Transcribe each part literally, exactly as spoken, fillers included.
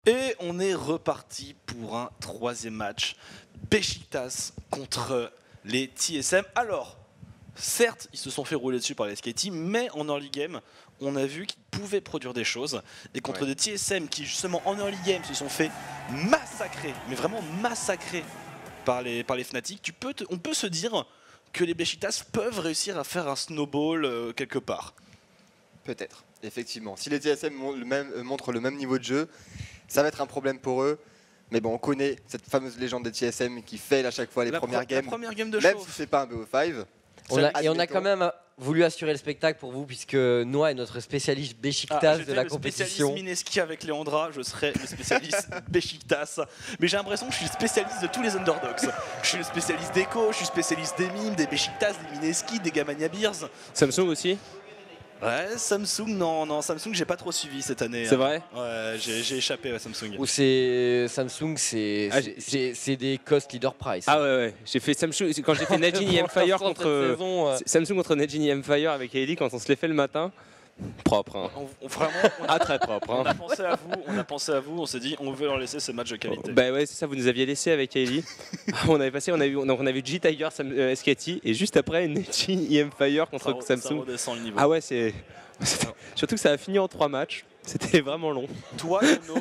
Et on est reparti pour un troisième match. Beşiktaş contre les T S M. Alors, certes, ils se sont fait rouler dessus par les S K T, mais en early game, on a vu qu'ils pouvaient produire des choses. Et contre ouais. des T S M qui, justement, en early game, se sont fait massacrer, mais vraiment massacrer par les, par les Fnatic, tu peux te, on peut se dire que les Beşiktaş peuvent réussir à faire un snowball euh, quelque part. Peut-être, effectivement. Si les T S M le même, euh, montrent le même niveau de jeu, ça va être un problème pour eux. Mais bon, on connaît cette fameuse légende des T S M qui fail à chaque fois les la premières pro games. La première game de même chauffe. si c'est pas un B O cinq. On a, et on a quand même voulu assurer le spectacle pour vous, puisque Noah est notre spécialiste Beşiktaş ah, de la le compétition. Je suis le spécialiste Mineski avec Leandra, je serai le spécialiste Beşiktaş. Mais j'ai l'impression que je suis le spécialiste de tous les underdogs. Je suis le spécialiste d'Echo, je suis spécialiste des mimes, des Beşiktaş, des Mineski, des Gamania Beers. Samsung aussi. Ouais, Samsung, non, non, Samsung, j'ai pas trop suivi cette année. C'est hein. vrai. Ouais, j'ai échappé à Samsung. Ou c'est Samsung, c'est ah, des cost leader price. Ah ouais, ouais. J'ai fait Samsung quand j'ai fait Najini Empire contre saison, euh... Samsung contre Najini Empire avec Hailey quand on se les fait le matin. Propre. Hein. On, on, vraiment, on a, ah très propre. Hein. On a pensé à vous, on a pensé à vous, on s'est dit on veut leur laisser ce match de qualité. Bah ouais, c'est ça, vous nous aviez laissé avec Hailey. on avait passé, on avait, donc on avait G-Tiger, euh, S K T et juste après Najini Empire contre ça, Samsung. Ça redescend le niveau. Ah ouais, c'est surtout que ça a fini en trois matchs. C'était vraiment long. Toi, Nono,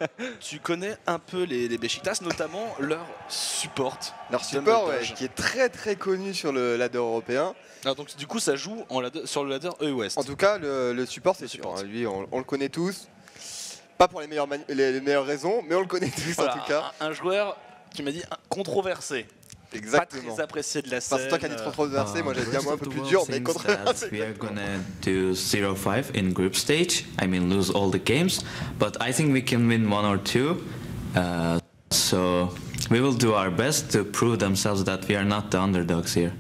tu connais un peu les, les Beşiktaş, notamment leur support. Leur support, ouais, qui est très très connu sur le ladder européen. Alors donc du coup, ça joue en ladder, sur le ladder E-West. En tout cas, le, le support, c'est sûr. Hein. Lui, on, on le connaît tous. Pas pour les meilleures, les, les meilleures raisons, mais on le connaît tous voilà, en tout cas. Un, un joueur qui m'a dit controversé. Exactement. Pas très apprécié de la scène. Enfin, c'est toi qui as dit controversé, uh, moi j'ai dit un mot un peu plus dur, mais controversé. We are gonna do zero five in group stage. I mean, lose all the games, but I think we can win one or two. Uh, so we will do our best to prove themselves that we are not the underdogs here.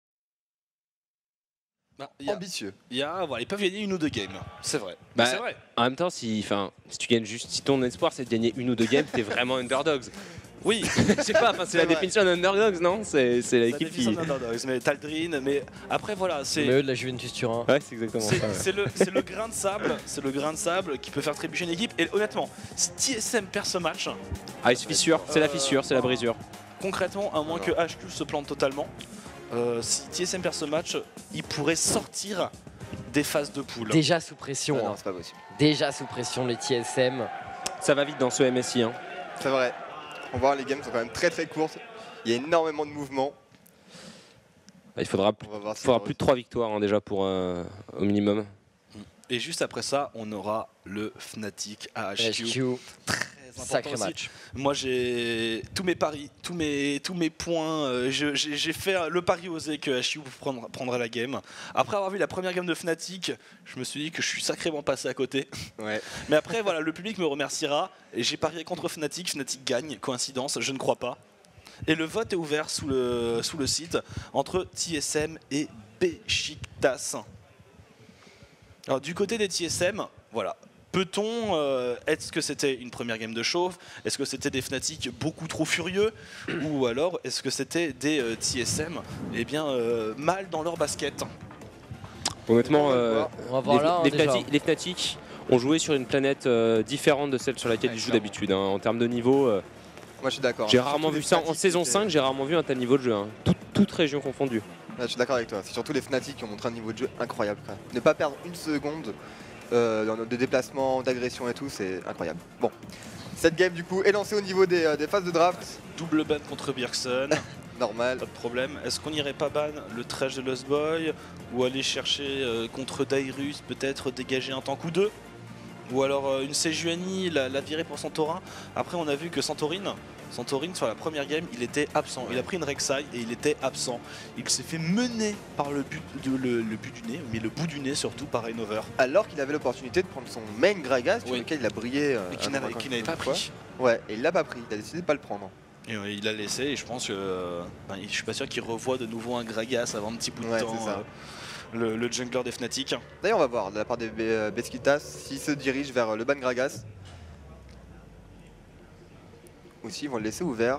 Bah, y a, ambitieux. Y a, voilà, ils peuvent gagner une ou deux games, c'est vrai. Bah, c'est vrai. En même temps, si, si tu gagnes juste, si ton espoir c'est de gagner une ou deux games, t'es vraiment underdogs. Oui, je sais pas, c'est la définition d'underdogs, non? C'est l'équipe qui. Mais Taldrin, mais après voilà, c'est. Mais eux de la Juventus Turin. Ouais, c'est exactement ça. C'est ouais. le, le grain de sable, c'est le grain de sable qui peut faire trébucher une équipe. Et honnêtement, si T S M perd ce match. Ah, il se fissure, c'est euh, la fissure, c'est la brisure. Concrètement, à moins Alors. que H Q se plante totalement, euh, si T S M perd ce match, il pourrait sortir des phases de poule. Déjà sous pression. Ah hein. non, c'est pas possible. Déjà sous pression, les T S M. Ça va vite dans ce M S I. Hein. C'est vrai. On va voir, les games sont quand même très très courtes. Il y a énormément de mouvements. Il faudra, si faudra plus de trois victoires hein, déjà pour euh, au minimum. Et juste après ça, on aura le Fnatic à H Q. H Q. Très important Sacré aussi. match. Moi, j'ai tous mes paris, tous mes, tous mes points. Euh, j'ai fait le pari osé que H Q prendra, prendra la game. Après avoir vu la première game de Fnatic, je me suis dit que je suis sacrément passé à côté. Ouais. Mais après, voilà, le public me remerciera. Et j'ai parié contre Fnatic. Fnatic gagne. Coïncidence, je ne crois pas. Et le vote est ouvert sous le, sous le site entre T S M et Beşiktaş. Alors, du côté des T S M, voilà. Peut-on, euh, est-ce que c'était une première game de chauffe? Est-ce que c'était des Fnatic beaucoup trop furieux? Ou alors est-ce que c'était des euh, T S M eh bien, euh, mal dans leur basket? Honnêtement, euh, on va voir les, là, les, déjà. Fnatic, les Fnatic ont joué sur une planète euh, différente de celle sur laquelle ouais, ils jouent d'habitude. Hein, en termes de niveau, euh, moi je suis d'accord. J'ai rarement vu ça. En saison cinq, j'ai rarement vu un tel niveau de jeu. Hein. Tout, toute région confondue. Ouais, je suis d'accord avec toi. C'est surtout les Fnatic qui ont montré un niveau de jeu incroyable. Quoi. Ne pas perdre une seconde euh, de déplacement, d'agression et tout, c'est incroyable. Bon, cette game du coup est lancée au niveau des, euh, des phases de draft. Double ban contre Bjergsen. Normal. Pas de problème. Est-ce qu'on n'irait pas ban le trash de Lost Boy ou aller chercher euh, contre Dairus, peut-être dégager un tank ou deux? Ou alors euh, une Sejuani, la, la virer pour Santorin. Après on a vu que Santorin, Santorin sur la première game il était absent. Il a pris une Rek'Sai et il était absent. Il s'est fait mener par le but, de, le, le but du nez, mais le bout du nez surtout par Reignover. Alors qu'il avait l'opportunité de prendre son main Gragas sur oui. lequel il a brillé. Euh, et qu'il n'avait pas pris. Ouais, et il l'a pas pris, il a décidé de pas le prendre. Et euh, il l'a laissé et je pense que euh, ben, je suis pas sûr qu'il revoie de nouveau un Gragas avant un petit bout de ouais, temps. C'est ça. Euh, Le, le jungler des Fnatic. D'ailleurs on va voir de la part des Beşiktaş s'ils se dirigent vers le ban Gragas. Ou s'ils vont le laisser ouvert.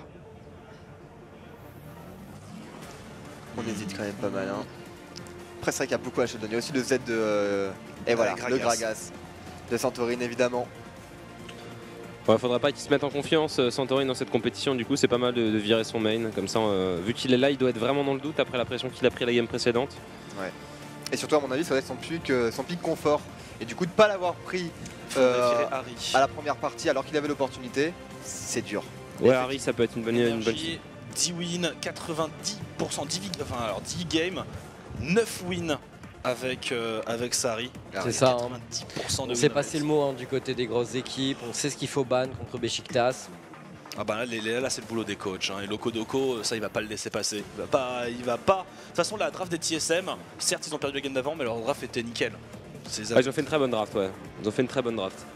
On mmh. hésite quand même pas mal. Hein. Après c'est vrai qu'il y a beaucoup à se donner. Il y a aussi le Z de... Euh, et voilà, Gragas. Le Gragas de Santorin évidemment. Ouais, faudra pas qu'il se mette en confiance, euh, Santorin, dans cette compétition. Du coup, c'est pas mal de, de virer son main. Comme ça, euh, vu qu'il est là, il doit être vraiment dans le doute après la pression qu'il a pris la game précédente. Ouais. Et surtout, à mon avis, ça va être son pic, euh, son pic confort. Et du coup, de pas l'avoir pris euh, à la première partie alors qu'il avait l'opportunité, c'est dur. Ouais, Harry, ça peut être une bonne idée. dix wins, quatre-vingt-dix pour cent, dix, enfin, alors dix games, neuf wins avec, euh, avec Sari. C'est ça. quatre-vingt-dix pour cent Hein. de on sait passer le mot hein, du côté des grosses équipes, on sait ce qu'il faut ban contre Besiktas. Ah bah là, là, là c'est le boulot des coachs. Hein. Et Loco Doco, ça il va pas le laisser passer. Il va pas. Il va pas. De toute façon, la draft des T S M, certes ils ont perdu la game d'avant, mais leur draft était nickel. Ah, ils ont fait une très bonne draft, ouais. Ils ont fait une très bonne draft.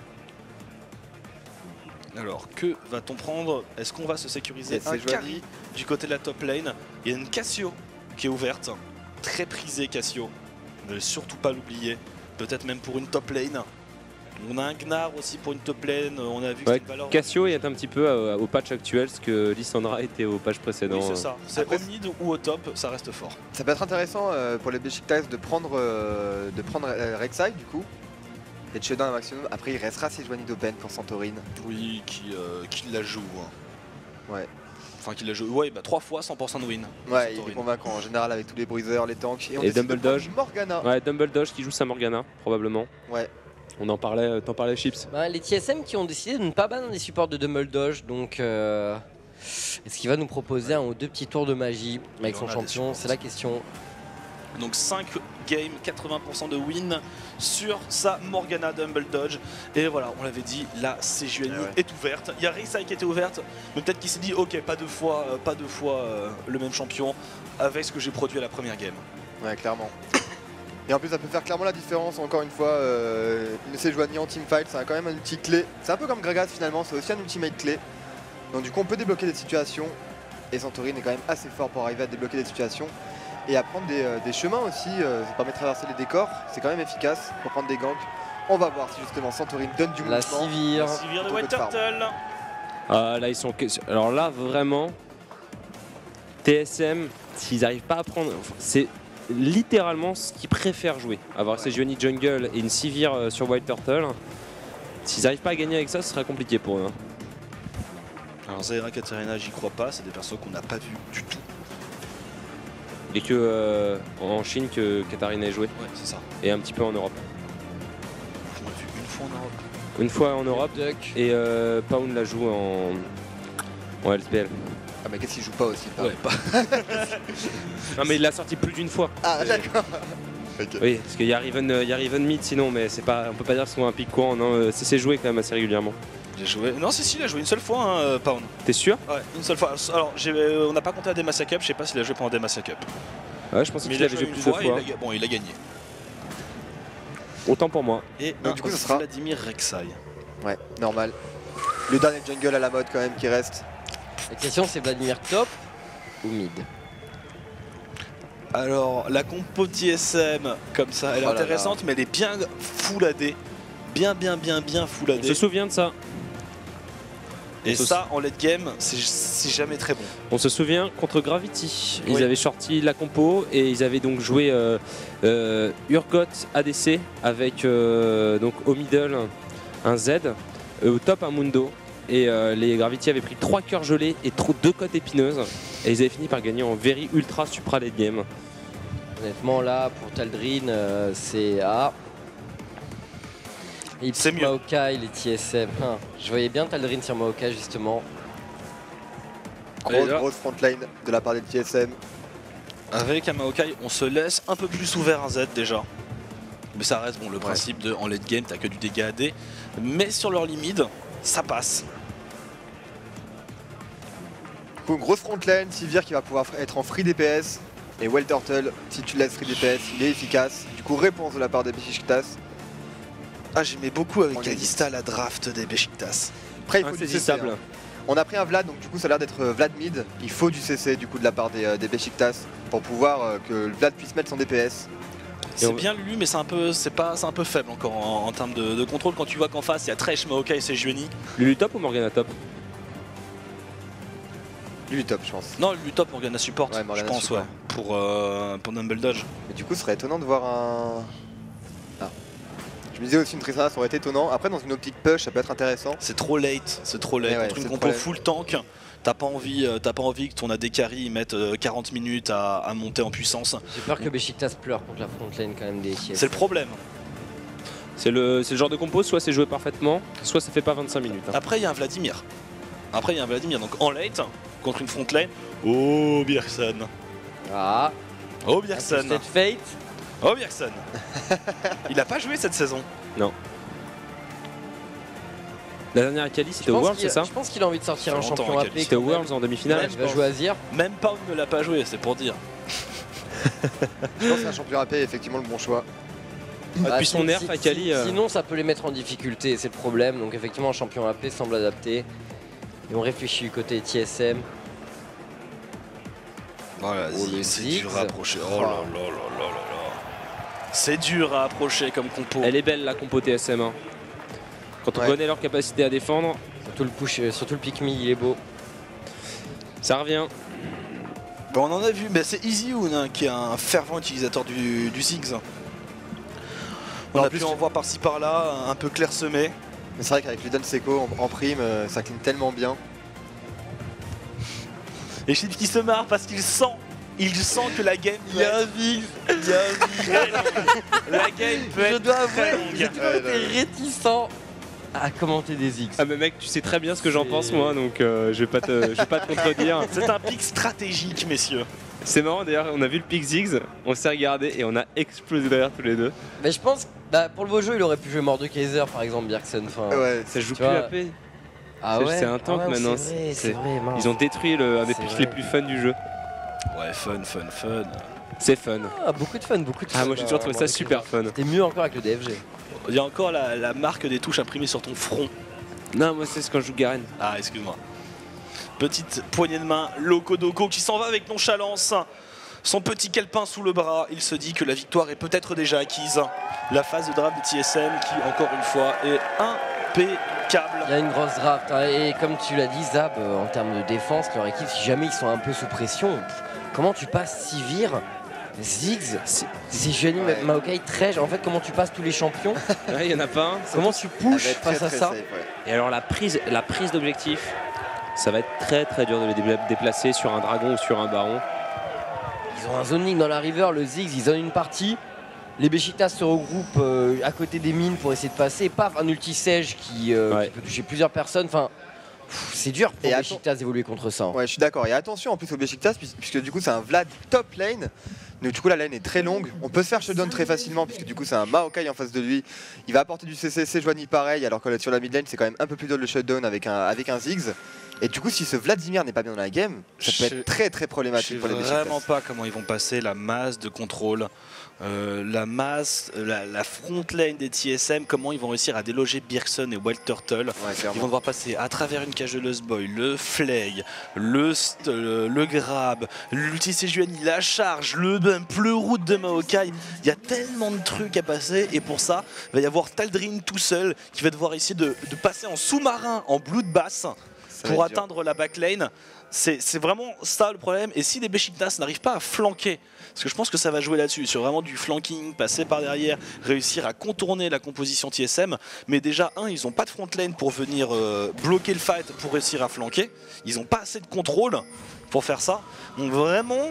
Alors, que va-t-on prendre? Est-ce qu'on va se sécuriser un carry du côté de la top lane? Il y a une Cassio qui est ouverte. Très prisée Cassio. Ne surtout pas l'oublier. Peut-être même pour une top lane. On a un Gnar aussi pour une top lane. On a vu que ouais, une valeur. Cassio est un petit peu euh, au patch actuel, ce que Lissandra était au patch précédent. Oui, c'est ça. C'est au mid ou au top, ça reste fort. Ça peut être intéressant euh, pour les Besiktas de prendre, euh, de prendre euh, Rek'Sai du coup. Et de shutdown un maximum. Après, il restera Sejuani d'Open pour Santorin. Oui, qui, euh, qui la joue. Hein. Ouais. Enfin, qui la joue. Ouais, bah trois fois cent pour cent de win. Ouais, il est convaincant en général avec tous les bruiseurs, les tanks. Et, on et Dumble Dodge. Morgana. Ouais, Dumble Dodge qui joue sa Morgana, probablement. Ouais. On en parlait, t'en parlais, Chips. Bah, les T S M qui ont décidé de ne pas ban les supports de Dumble Dodge, donc euh, est-ce qu'il va nous proposer un ou deux petits tours de magie avec son champion? C'est la question. Donc cinq games, quatre-vingts pour cent de win sur sa Morgana Dumble Dodge. Et voilà, on l'avait dit, la Sejuani ouais. est ouverte. Il y a Rek'Sai qui était ouverte, mais peut-être qu'il s'est dit ok, pas deux fois, euh, pas deux fois euh, le même champion avec ce que j'ai produit à la première game. Ouais, clairement. Et en plus, ça peut faire clairement la différence. Encore une fois, euh, une Sejuani en teamfight, c'est quand même un outil clé. C'est un peu comme Gragas finalement, c'est aussi un ultimate clé. Donc du coup, on peut débloquer des situations. Et Santorin est quand même assez fort pour arriver à débloquer des situations. Et à prendre des, euh, des chemins aussi, euh, ça permet de traverser les décors, c'est quand même efficace pour prendre des ganks. On va voir si justement Santorin donne du la mouvement. Sivir. La Sivir de White Turtle. Ah, là, ils sont. Alors là, vraiment, T S M, s'ils n'arrivent pas à prendre. C'est littéralement ce qu'ils préfèrent jouer. Avoir ouais. Sejuani jungle et une Sivir euh, sur White Turtle. S'ils n'arrivent pas à gagner avec ça, ce sera compliqué pour eux. Hein. Alors Zaira, Katarina, j'y crois pas, c'est des persos qu'on n'a pas vu du tout. Il est que euh, en Chine que Katarina est joué. Ouais, c'est ça. Et un petit peu en Europe. On l'a vu une fois en Europe. Une fois en Europe. Duck. Et euh, Pound la joue en, en L P L. Ah, mais qu'est-ce qu'il joue pas aussi pas Ouais, pas. Non, mais il l'a sorti plus d'une fois. Ah, d'accord. Okay. Oui, parce qu'il y a Riven, il y a Riven mid sinon, mais c'est pas, on peut pas dire que c'est un pic courant. Non, c'est joué quand même assez régulièrement. J'ai joué. Non, si, si, il a joué une seule fois, hein, Pound. T'es sûr? Ouais, une seule fois. Alors, on n'a pas compté la Demacia Cup, je sais pas s'il a joué pendant Demacia Cup. Ouais, je pensais qu'il avait joué plus de fois. Il a, bon, il a gagné. Autant pour moi. Et donc, du coup, ça sera Vladimir Rek'Sai. Ouais, normal. Le dernier jungle à la mode quand même qui reste. La question c'est Vladimir top ou mid? Alors, la compo T S M, comme ça, elle est oh intéressante, là là. mais elle est bien full A D. Bien, bien, bien, bien full A D. On se souvient de ça. Et on ça, en late game, c'est jamais très bon. On se souvient contre Gravity. Ils oui. avaient sorti la compo et ils avaient donc joué euh, euh, Urgot A D C avec euh, donc au middle un Z, euh, au top un Mundo. Et euh, les Gravity avaient pris trois cœurs gelés et trop, deux côtes épineuses. Et ils avaient fini par gagner en very ultra supra late game. Honnêtement, là, pour Taldrin, euh, c'est A. C'est mieux. Maokai, les T S M. Hein. Je voyais bien Taldrin sur Maokai, justement. Grosse, grosse frontline de la part des T S M. Avec un Maokai, on se laisse un peu plus ouvert à Z déjà. Mais ça reste bon, le principe ouais. de en late game, t'as que du dégât A D. Mais sur leur limite, ça passe. Du coup, grosse frontline, Sivir qui va pouvoir être en free D P S. Et Well Turtle, si tu laisses free D P S, il est efficace. Du coup, réponse de la part des Besiktas. Ah, j'aimais beaucoup avec Kalista la draft des Besiktas. Après, il faut du C C. Hein. On a pris un Vlad, donc du coup, ça a l'air d'être Vlad mid. Il faut du C C du coup de la part des, des Besiktas pour pouvoir euh, que Vlad puisse mettre son D P S. C'est bien lui, mais c'est un peu, c'est pas, c'est un peu faible encore en, en termes de, de contrôle. Quand tu vois qu'en face, il y a Thresh, Maokai et Sejuani. Lulu top ou Morgana top? Lui top, je pense. Non, lui top, Morgana support, ouais, Morgana je pense, support. ouais, pour, euh, pour Dumble Dodge. Mais du coup, ce serait étonnant de voir un... Ah. Je me disais aussi une Tristana, ça aurait été étonnant. Après, dans une optique push, ça peut être intéressant. C'est trop late, c'est trop late. Ouais, Contre ouais, une c'est compo le problème. full tank, t'as pas envie, euh, t'as pas envie que ton A D carry mette euh, quarante minutes à, à monter en puissance. J'ai peur que Besiktas pleure contre la front lane quand même des T S M. C'est le problème. C'est le, c'est le genre de compo, soit c'est joué parfaitement, soit ça fait pas vingt-cinq minutes. hein. Après, il y a un Vladimir. Après, il y a un Vladimir. Donc en late, contre une front lane, oh Bjergsen. Ah, Oh un Bjergsen. Twisted Fate. Oh Bjergsen. Il a pas joué cette saison. La dernière Akali, Je c'était au pense Worlds, qu'il- c'est ça Je pense qu'il a envie de sortir Ça un fait longtemps, champion Akali. A P. C'était au quand même. Worlds en demi-finale. Il va jouer Azir. Même Pound ne l'a pas joué, c'est pour dire. Je pense qu'un champion A P est effectivement le bon choix. Depuis Ah, son si- nerf, si- Akali, si- euh, Sinon, ça peut les mettre en difficulté, c'est le problème. Donc, effectivement, un champion A P semble adapté. Et on réfléchit du côté T S M. Voilà, Oh, le c'est Ziggs. dur à approcher. Oh là là là là là là. C'est dur à approcher comme compo. Elle est belle la compo T S M. hein. Quand on Ouais. connaît leur capacité à défendre, Surtout le push, euh, surtout le pick me, il est beau. ça revient. Bon, on en a vu, mais c'est EasyOon hein, qui est un fervent utilisateur du, du Ziggs. On En a plus, pu en tu- voir par-ci par-là, un peu clairsemé. Mais c'est vrai qu'avec Ludon Seko en, en prime, euh, ça clean tellement bien. Et Chips qui se marre parce qu'il sent, il sent que la game Il y a un Ziggs. il y a un Ziggs. La game peut Je être dois très avouer, longue. j'ai toujours Ouais, été ouais. réticent à commenter des Ziggs. Ah mais mec, tu sais très bien ce que j'en C'est- pense moi, donc euh, je vais pas te, je vais pas te contredire. C'est un pic stratégique, messieurs. C'est marrant d'ailleurs, on a vu le pick Ziggs, on s'est regardé et on a explosé derrière tous les deux. Mais je pense, bah, pour le beau jeu, il aurait pu jouer Mordekaiser par exemple, Bjergsen. Enfin, Ouais, Ça joue Tu plus vois, A P. ah c'est- ouais, c'est un tank ah ouais, maintenant, C'est vrai, c'est- c'est vrai. mince. Ils ont détruit le, un des C'est pics vrai. les plus fun du jeu. Ouais, fun, fun, fun. C'est fun. Ah, beaucoup de fun, beaucoup de fun. Ah moi j'ai toujours trouvé ça Mordekaiser. super fun. C'était mieux encore avec le D F G. Il y a encore la, la marque des touches imprimées sur ton front. Non moi c'est ce quand je joue Garen. Ah, excuse-moi. Petite poignée de main, Lokodoko qui s'en va avec nonchalance. Son petit calepin sous le bras, il se dit que la victoire est peut-être déjà acquise. La phase de draft de T S M qui, encore une fois, est impeccable. Il y a une grosse draft. hein, Et comme tu l'as dit, Zab, euh, en termes de défense, leur équipe, si jamais ils sont un peu sous pression, pff, comment tu passes Sivir, Ziggs, Sejuani, Ouais. Maokai, Trej, en fait, comment tu passes tous les champions Ouais, il y en a pas un. Comment tu elle pushes va être très, face à très ça safe, ouais. Et alors la prise, la prise d'objectif, ça va être très très dur de les dé- déplacer sur un dragon ou sur un baron. Ils ont un zoning dans la river, le Ziggs, ils donnent une partie. Les Besiktas se regroupent euh, à côté des mines pour essayer de passer. Et paf, un ulti-sège qui, euh, Ouais. qui peut toucher plusieurs personnes. Enfin, pff, c'est dur pour Et les attends- Besiktas d'évoluer contre ça. hein. Ouais, je suis d'accord. Et attention en plus au Besiktas, puis- puisque du coup c'est un Vlad top lane. Donc du coup la lane est très longue. On peut se faire shutdown très facilement, puisque du coup c'est un Maokai en face de lui. Il va apporter du C C, Sejuani pareil, alors que sur la mid lane c'est quand même un peu plus dur de le shutdown avec un, avec un Ziggs. Et du coup si ce Vladimir n'est pas bien dans la game, ça peut Je- être très très Je sais problématique pour les Besiktas. vraiment pas comment ils vont passer la masse de contrôle, euh, la masse, euh, la, la front lane des T S M, comment ils vont réussir à déloger Bjergsen et Wild Turtle. Ouais, Ils vont clairement. devoir passer à travers une cage de Lost Boy, le flay, le, st- le, le grab, l'ulti Sejuani, la charge, le bump, le route de Maokai. Il y a tellement de trucs à passer et pour ça, il va y avoir Taldrin tout seul qui va devoir essayer de, de passer en sous-marin, en bloodbath Ça va pour être dur. atteindre la backlane. C'est c'est vraiment ça le problème. Et si les Besiktas n'arrivent pas à flanquer, parce que je pense que ça va jouer là-dessus, sur vraiment du flanking, passer par derrière, réussir à contourner la composition T S M. Mais déjà, un, ils n'ont pas de front lane pour venir euh, bloquer le fight pour réussir à flanquer. Ils n'ont pas assez de contrôle pour faire ça. Donc vraiment,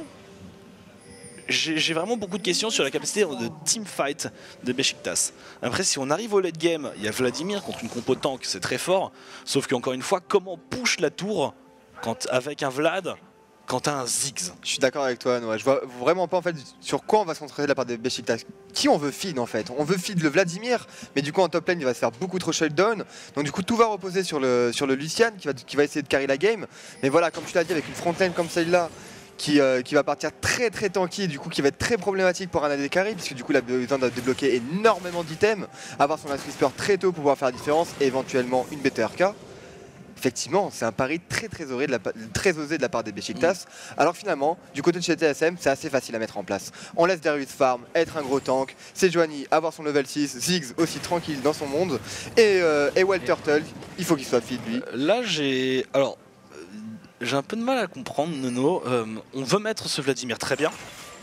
j'ai j'ai vraiment beaucoup de questions sur la capacité de team fight des Besiktas. Après, si on arrive au late game, il y a Vladimir contre une compo tank, c'est très fort. Sauf qu'encore une fois, comment push la tour quand, avec un Vlad quand t'as un Ziggs? Je suis d'accord avec toi, Noah. Je vois vraiment pas en fait sur quoi on va se concentrer de la part des Besiktas. Qui on veut feed en fait? On veut feed le Vladimir, mais du coup en top lane il va se faire beaucoup trop shutdown. Donc du coup tout va reposer sur le, sur le Lucian qui va, qui va essayer de carry la game. Mais voilà, comme tu l'as dit, avec une front lane comme celle-là, qui, euh, qui va partir très très tanky et du coup qui va être très problématique pour un A D carry, puisque du coup il a besoin de débloquer énormément d'items, avoir son last whisper très tôt pour pouvoir faire la différence et éventuellement une B T R K. Effectivement, c'est un pari très très osé de la, très osé de la part des Besiktas. Alors finalement, du côté de chez T S M, c'est assez facile à mettre en place. On laisse Darius farm, être un gros tank, Sejuani avoir son level six, Ziggs aussi tranquille dans son monde, et, euh, et Wild Turtle, il faut qu'il soit feed lui. Là, j'ai. Alors, euh, j'ai un peu de mal à comprendre, Nono. Euh, on veut mettre ce Vladimir très bien.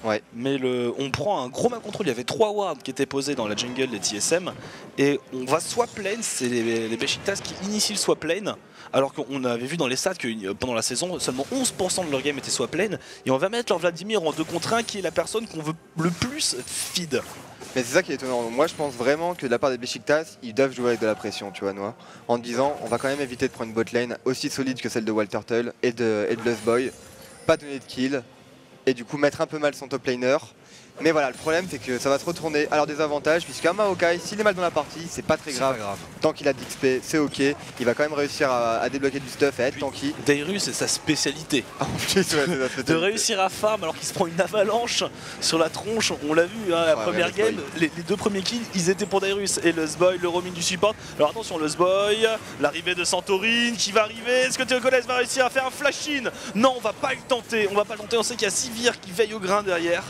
Ouais. Mais le, on prend un gros map control, il y avait trois wards qui étaient posés dans la jungle des T S M et on va swap lane, c'est les, les Besiktas qui initient le swap lane alors qu'on avait vu dans les stats que pendant la saison seulement onze pour cent de leur game était swap lane et on va mettre leur Vladimir en deux contre un qui est la personne qu'on veut le plus feed. Mais c'est ça qui est étonnant. Moi je pense vraiment que de la part des Besiktas, ils doivent jouer avec de la pression, tu vois, Noah. En disant, on va quand même éviter de prendre une bot lane aussi solide que celle de Wild Turtle et de, et de Lustboy, pas donner de kill. Et du coup mettre un peu mal son top laner. Mais voilà, le problème c'est que ça va se retourner à leur désavantage puisqu'un Maokai, s'il est mal dans la partie, c'est pas très grave. grave. Tant qu'il a d'X P, c'est ok. Il va quand même réussir à, à débloquer du stuff et à être tanky. Dairus, c'est sa spécialité. En plus, ouais, c'est sa spécialité. De réussir à farm alors qu'il se prend une avalanche sur la tronche, on l'a vu, hein, la Ouais, première ouais, game, les, les deux premiers kills, ils étaient pour Dairus et Lustboy, le roaming du support. Alors attention, Lustboy, l'arrivée de Santorin qui va arriver, est-ce que Theocoles va réussir à faire un flash-in? Non, on va pas le tenter, on va pas le tenter, on sait qu'il y a Sivir qui veille au grain derrière.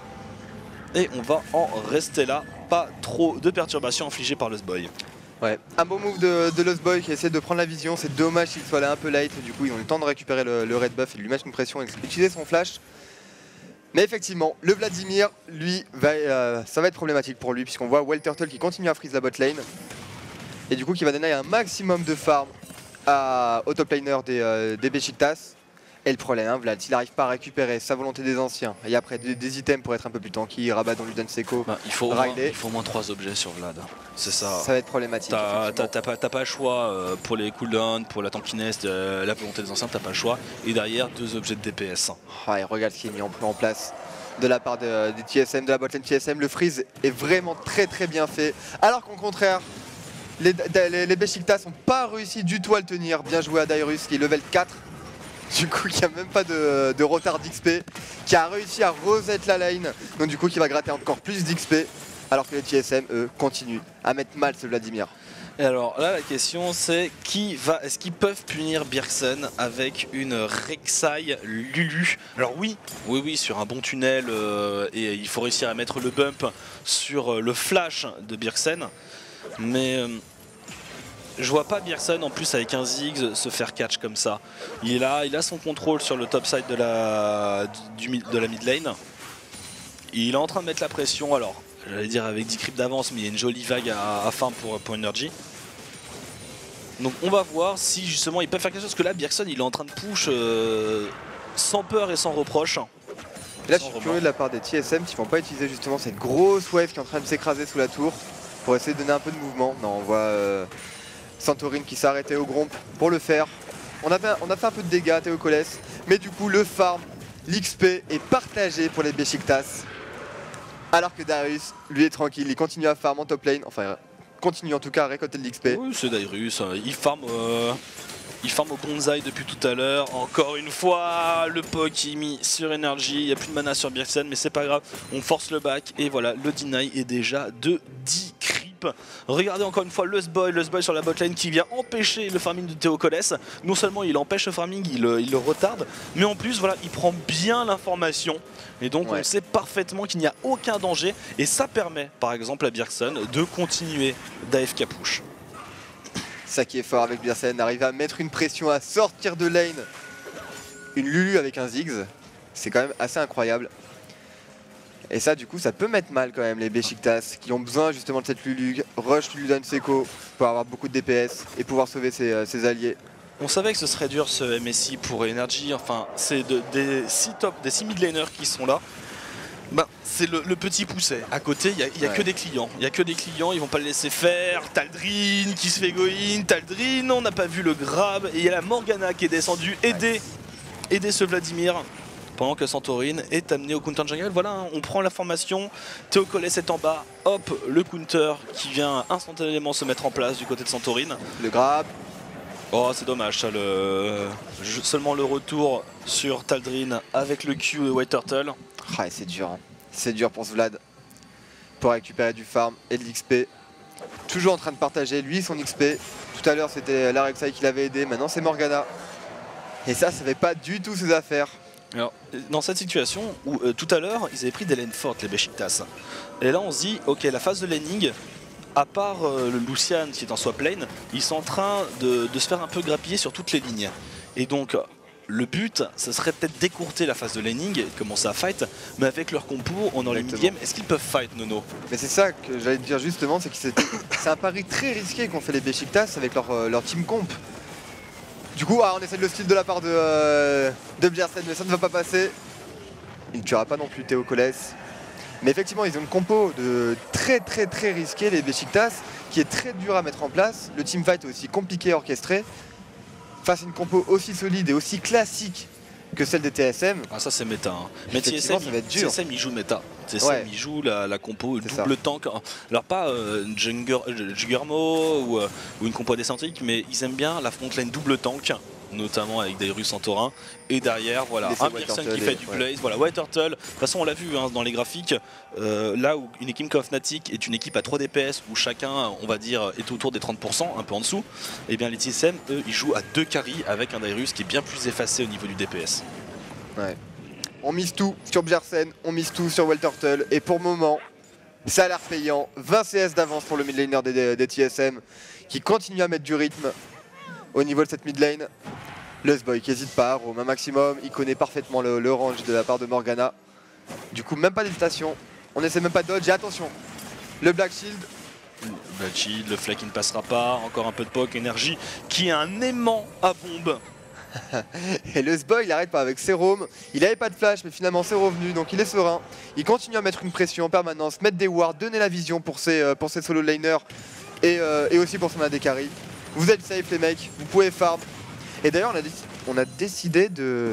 Et on va en rester là, pas trop de perturbations infligées par Lustboy. Ouais, un bon move de, de Lustboy qui essaie de prendre la vision, c'est dommage qu'il soit là un peu late, du coup ils ont eu le temps de récupérer le, le red buff et de lui mettre une pression et d'utiliser son flash. Mais effectivement, le Vladimir, lui, va, euh, ça va être problématique pour lui puisqu'on voit Wild Turtle qui continue à freeze la bot lane et du coup qui va donner un maximum de farm à, au top laner des, euh, des Besiktas. Et le problème, hein, Vlad, s'il n'arrive pas à récupérer sa volonté des anciens et après des, des items pour être un peu plus tanky, rabat dans Luden Seko, bah, il, faut au moins, Riley, il faut au moins trois objets sur Vlad. C'est ça. Ça va être problématique. T'as pas, pas le choix euh, pour les cooldowns, pour la tankiness, euh, la volonté des anciens, t'as pas le choix. Et derrière, deux objets de D P S. Oh, et regarde ce qui est mis en, en place de la part de, des T S M, de la botlane T S M. Le freeze est vraiment très très bien fait. Alors qu'au contraire, les, les, les Besiktas n'ont pas réussi du tout à le tenir. Bien joué à Dairus qui est level quatre. Du coup, qui a même pas de, de retard d'X P, qui a réussi à reset la lane, donc du coup qui va gratter encore plus d'X P, alors que les T S M, eux, continuent à mettre mal ce Vladimir. Et alors là, la question c'est qui va, est-ce qu'ils peuvent punir Bjergsen avec une Rek'Sai Lulu? Alors oui, oui, oui, sur un bon tunnel, euh, et il faut réussir à mettre le bump sur euh, le flash de Bjergsen, mais euh, je vois pas Bjergsen en plus avec un Ziggs se faire catch comme ça. Il est là, il a son contrôle sur le top side de la, du, de la mid lane. Il est en train de mettre la pression, alors j'allais dire avec dix creeps d'avance, mais il y a une jolie vague à, à farm pour, pour Energy. Donc on va voir si justement il peut faire quelque chose, parce que là Bjergsen il est en train de push euh, sans peur et sans reproche. Et là je suis curieux de la part des T S M qui vont pas utiliser justement cette grosse wave qui est en train de s'écraser sous la tour pour essayer de donner un peu de mouvement. Non, on voit euh, Santorin qui s'est arrêté au gromp pour le faire. On a fait, on a fait un peu de dégâts à Theocoles, mais du coup le farm, l'X P est partagé pour les Besiktas. Alors que Dairus, lui est tranquille, il continue à farm en top lane, enfin continue en tout cas à récolter de l'X P. Oui, c'est Dairus, il farm, euh, il farm au bonsaï depuis tout à l'heure. Encore une fois, le poke qui est mis sur Energy, il n'y a plus de mana sur Bjergsen, mais c'est pas grave, on force le back et voilà, le deny est déjà de dix creeps. Regardez encore une fois Lustboy, Lustboy sur la botlane qui vient empêcher le farming de Theocoles. Non seulement il empêche le farming, il, il le retarde, mais en plus voilà, il prend bien l'information. Et donc ouais. On sait parfaitement qu'il n'y a aucun danger. Et ça permet par exemple à Bjergsen de continuer d'A F K push. Ça qui est fort avec Bjergsen, d'arriver à mettre une pression, à sortir de lane. Une Lulu avec un Ziggs, c'est quand même assez incroyable. Et ça du coup ça peut mettre mal quand même les Besiktas qui ont besoin justement de cette Lulu, rush Luden Seko pour avoir beaucoup de D P S et pouvoir sauver ses, euh, ses alliés. On savait que ce serait dur ce M S I pour Energy, enfin c'est de, des six top, des six mid laners qui sont là. Ben, c'est le, le petit pousset. À côté, il n'y a, y a ouais. que des clients. Il n'y a que des clients, ils vont pas le laisser faire. Taldrin qui se fait go in, Taldrin, on n'a pas vu le grab. Et il y a la Morgana qui est descendue aider, ouais. aider ce Vladimir. Pendant que Santorin est amené au counter jungle. Voilà, hein, on prend la formation, Theocoles est en bas, hop, le counter qui vient instantanément se mettre en place du côté de Santorin. Le grab. Oh, c'est dommage ça, le... seulement le retour sur Taldrin avec le Q de White Turtle. Ah, c'est dur, hein. C'est dur pour ce Vlad pour récupérer du farm et de l'X P. Toujours en train de partager, lui, son X P. Tout à l'heure, c'était la Rek'Sai qui l'avait aidé, maintenant c'est Morgana. Et ça, ça fait pas du tout ses affaires. Alors, dans cette situation où euh, tout à l'heure ils avaient pris des lanes fortes les Besiktas, et là on se dit ok, la phase de laning, à part euh, le Lucian qui est en swap lane, ils sont en train de, de se faire un peu grappiller sur toutes les lignes. Et donc le but, ce serait peut-être d'écourter la phase de laning et de commencer à fight, mais avec leur compo, on est en mid-game, est-ce qu'ils peuvent fight, Nono? Mais c'est ça que j'allais te dire justement, c'est que c'est un pari très risqué qu'ont fait les Besiktas avec leur, euh, leur team comp. Du coup, ah, on essaie de le steal de la part de, euh, de Bjersen, mais ça ne va pas passer. Il ne tuera pas non plus Théo Coles. Mais effectivement, ils ont une compo de très très très risquée, les Besiktas, qui est très dur à mettre en place. Le teamfight est aussi compliqué à orchestrer. Face à une compo aussi solide et aussi classique que celle des T S M. Ah ça c'est méta. Hein. Mais T S M, ça va être dur. T S M il joue méta. T S M Ouais. il joue la, la compo double ça. tank. Alors pas euh, Junger- Juggermo ou, euh, ou une compo décentrique, mais ils aiment bien la frontline double tank, notamment avec Dairus Santorin. Et derrière, voilà, Laissez un White Pearson Turtle qui fait et- du ouais. blaze. Voilà, White Turtle. De toute façon, on l'a vu hein, dans les graphiques. euh, là où une équipe comme Fnatic est une équipe à trois D P S, où chacun, on va dire, est autour des trente pour cent, un peu en dessous, et bien les T S M, eux, ils jouent à deux carries avec un Dairus qui est bien plus effacé au niveau du D P S. Ouais. On mise tout sur Bjersen, on mise tout sur Wild Turtle. Et pour le moment, ça a l'air payant. vingt C S d'avance pour le mid laner des, des, des T S M, qui continue à mettre du rythme au niveau de cette mid lane. Lustboy qui n'hésite pas, au maximum, il connaît parfaitement le, le range de la part de Morgana. Du coup, même pas d'hésitation, on essaie même pas de dodge, et attention, le Black Shield. Black Shield, le Fleck il ne passera pas, encore un peu de poke, énergie, qui a un aimant à bombe. Et Lustboy il arrête pas avec ses roams, il avait pas de flash mais finalement c'est revenu, donc il est serein. Il continue à mettre une pression en permanence, mettre des wards, donner la vision pour ses, euh, pour ses solo laners et, euh, et aussi pour son A D carry. Vous êtes safe les mecs, vous pouvez farm. Et d'ailleurs on a, déc- on a décidé de,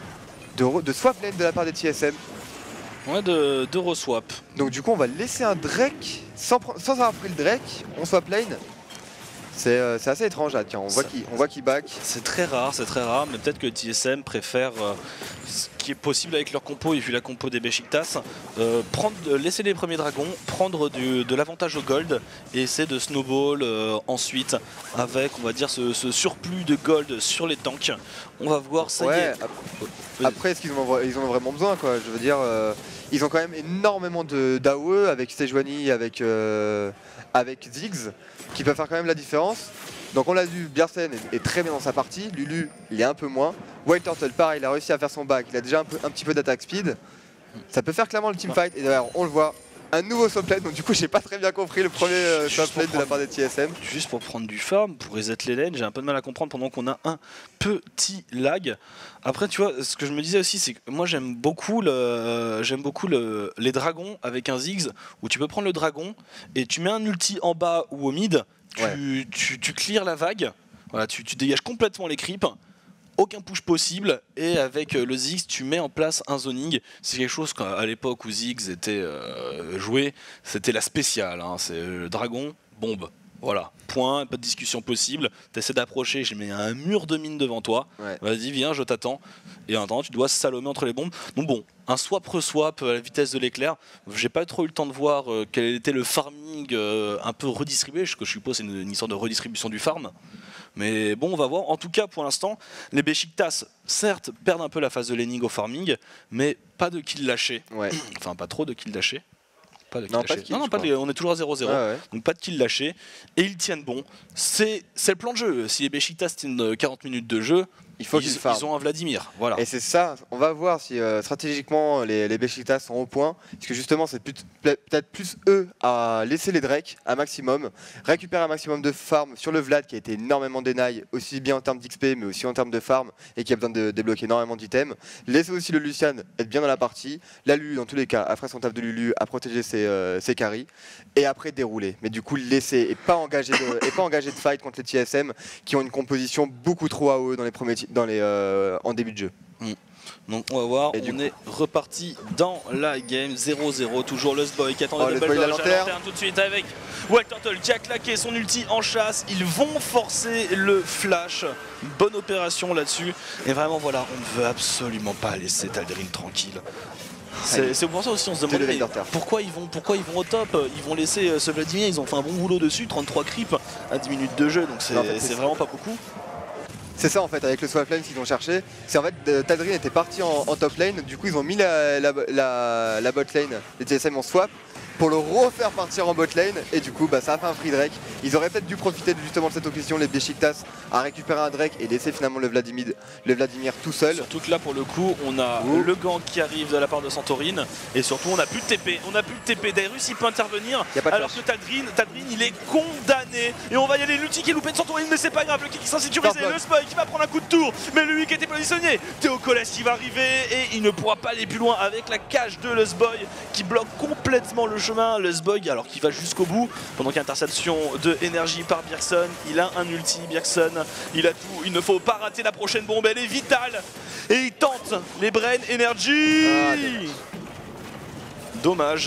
de, re- de swap lane de la part des T S M. Ouais, de, de reswap. Donc du coup on va laisser un Drake sans, pre- sans avoir pris le Drake, on swap lane. C'est euh, c'est assez étrange là, tiens, on voit Ça- qu'il on voit qu'il back. C'est très rare, c'est très rare, mais peut-être que T S M préfère euh, ce qui est possible avec leur compo et vu la compo des Besiktas, euh, prendre, euh, laisser les premiers dragons, prendre du- de l'avantage au gold et essayer de snowball euh, ensuite avec, on va dire, ce, ce surplus de gold sur les tanks. On va voir, ça y Ouais, est. ap- Vas-y. après est-ce qu'ils en, ont vra- ils en ont vraiment besoin quoi. Je veux dire, euh, ils ont quand même énormément de d'A O E avec Sejuani, avec, euh, avec Ziggs, qui peuvent faire quand même la différence. Donc on l'a vu, Bjersen est, est très bien dans sa partie, Lulu il est un peu moins. Wild Turtle pareil, il a réussi à faire son back, il a déjà un, peu, un petit peu d'attaque speed. Ça peut faire clairement le teamfight, et d'ailleurs on le voit, un nouveau swaplet, donc du coup j'ai pas très bien compris le premier euh, Juste swaplet pour de la part des T S M. Juste pour prendre du farm, pour reset les lanes, j'ai un peu de mal à comprendre pendant qu'on a un petit lag. Après, tu vois, ce que je me disais aussi, c'est que moi j'aime beaucoup, le, j'aime beaucoup le, les dragons avec un Ziggs où tu peux prendre le dragon et tu mets un ulti en bas ou au mid, tu, Ouais. tu, tu clears la vague, voilà, tu, tu dégages complètement les creeps. Aucun push possible et avec euh, le Ziggs tu mets en place un zoning. C'est quelque chose qu'à l'époque où Ziggs était euh, joué, c'était la spéciale, hein. C'est le dragon, bombe. Voilà, point, pas de discussion possible. T'essaies d'approcher, je mets un mur de mine devant toi. Ouais. Vas-y, viens, je t'attends. Et en attendant, tu dois salomer entre les bombes. Donc bon, un swap-reswap à la vitesse de l'éclair. J'ai pas trop eu le temps de voir euh, quel était le farming euh, un peu redistribué. Ce que je suppose c'est une, une histoire de redistribution du farm. Mais bon, on va voir. En tout cas, pour l'instant, les Besiktas, certes, perdent un peu la phase de laning au farming, mais pas de kill lâché. Ouais. Enfin, pas trop de kill lâché. Pas de kill Non, pas de lâché. kill, non, non, je pas crois. de- on est toujours à zéro zéro. Ouais, ouais. Donc pas de kill lâché. Et ils tiennent bon. C'est c'est le plan de jeu. Si les Besiktas tiennent quarante minutes de jeu, Il faut ils, qu'ils farment. ils ont un Vladimir. Voilà. Et c'est ça, on va voir si euh, stratégiquement les, les Besiktas sont au point, parce que justement c'est plus- peut-être plus eux à laisser les Drake à maximum, récupérer un maximum de farm sur le Vlad qui a été énormément deny, aussi bien en termes d'X P mais aussi en termes de farm, et qui a besoin de débloquer énormément d'items. Laisser aussi le Lucian être bien dans la partie, la Lulu dans tous les cas, après son taf de Lulu, à protéger ses, euh, ses carries, et après dérouler. Mais du coup le laisser et pas engager de, et pas engager de fight contre les T S M qui ont une composition beaucoup trop A O E dans les premiers ti- dans les euh, en début de jeu. Donc on va voir, Et du on coup- est reparti dans la game zéro zéro, toujours Lustboy qui attend Oh, le Lustboy, double la dodge, la lanterne. lanterne tout de suite avec White Turtle qui a claqué son ulti en chasse, ils vont forcer le flash, bonne opération là-dessus, et vraiment voilà, on ne veut absolument pas laisser Tal'Darim tranquille. C'est c'est pour ça aussi on se demande le mais Vader Terre. pourquoi ils vont pourquoi ils vont au top, ils vont laisser euh, ce Vladimir, ils ont fait un bon boulot dessus, trente-trois creeps à dix minutes de jeu, donc c'est Non, en fait, c'est c'est- vraiment pas beaucoup. C'est ça en fait avec le swap lane qu'ils ont cherché. C'est en fait euh, Tal'Darim était parti en, en top lane, du coup ils ont mis la, la, la, la bot lane, les T S M en swap, pour le refaire partir en bot lane. Et du coup, bah, ça a fait un free Drake. Ils auraient peut-être dû profiter de, justement de cette occasion, les Besiktas, à récupérer un Drake et laisser finalement le Vladimir, le Vladimir tout seul. Surtout que là, pour le coup, on a Ouh. le gank qui arrive de la part de Santorin. Et surtout, on n'a plus de T P. On n'a plus de T P. Dairus, il peut intervenir. Y a pas de Alors flash. que Taldrin, Taldrin, il est condamné. Et on va y aller. L'ulti qui est loupé de Santorin, mais c'est pas grave. Le kick qui sera sécurisé. Stop, Le spoil qui va prendre un coup de tour. Mais lui qui était positionné. Théocoles qui va arriver. Et il ne pourra pas aller plus loin avec la cage de Lustboy qui bloque complètement le chemin. Lustboy, alors qu'il va jusqu'au bout. Pendant qu'interception de énergie par Bjergsen. Il a un ulti, Bjergsen. Il a tout. Il ne faut pas rater la prochaine bombe. Elle est vitale. Et il tente les Brain Energy. Ah, dommage.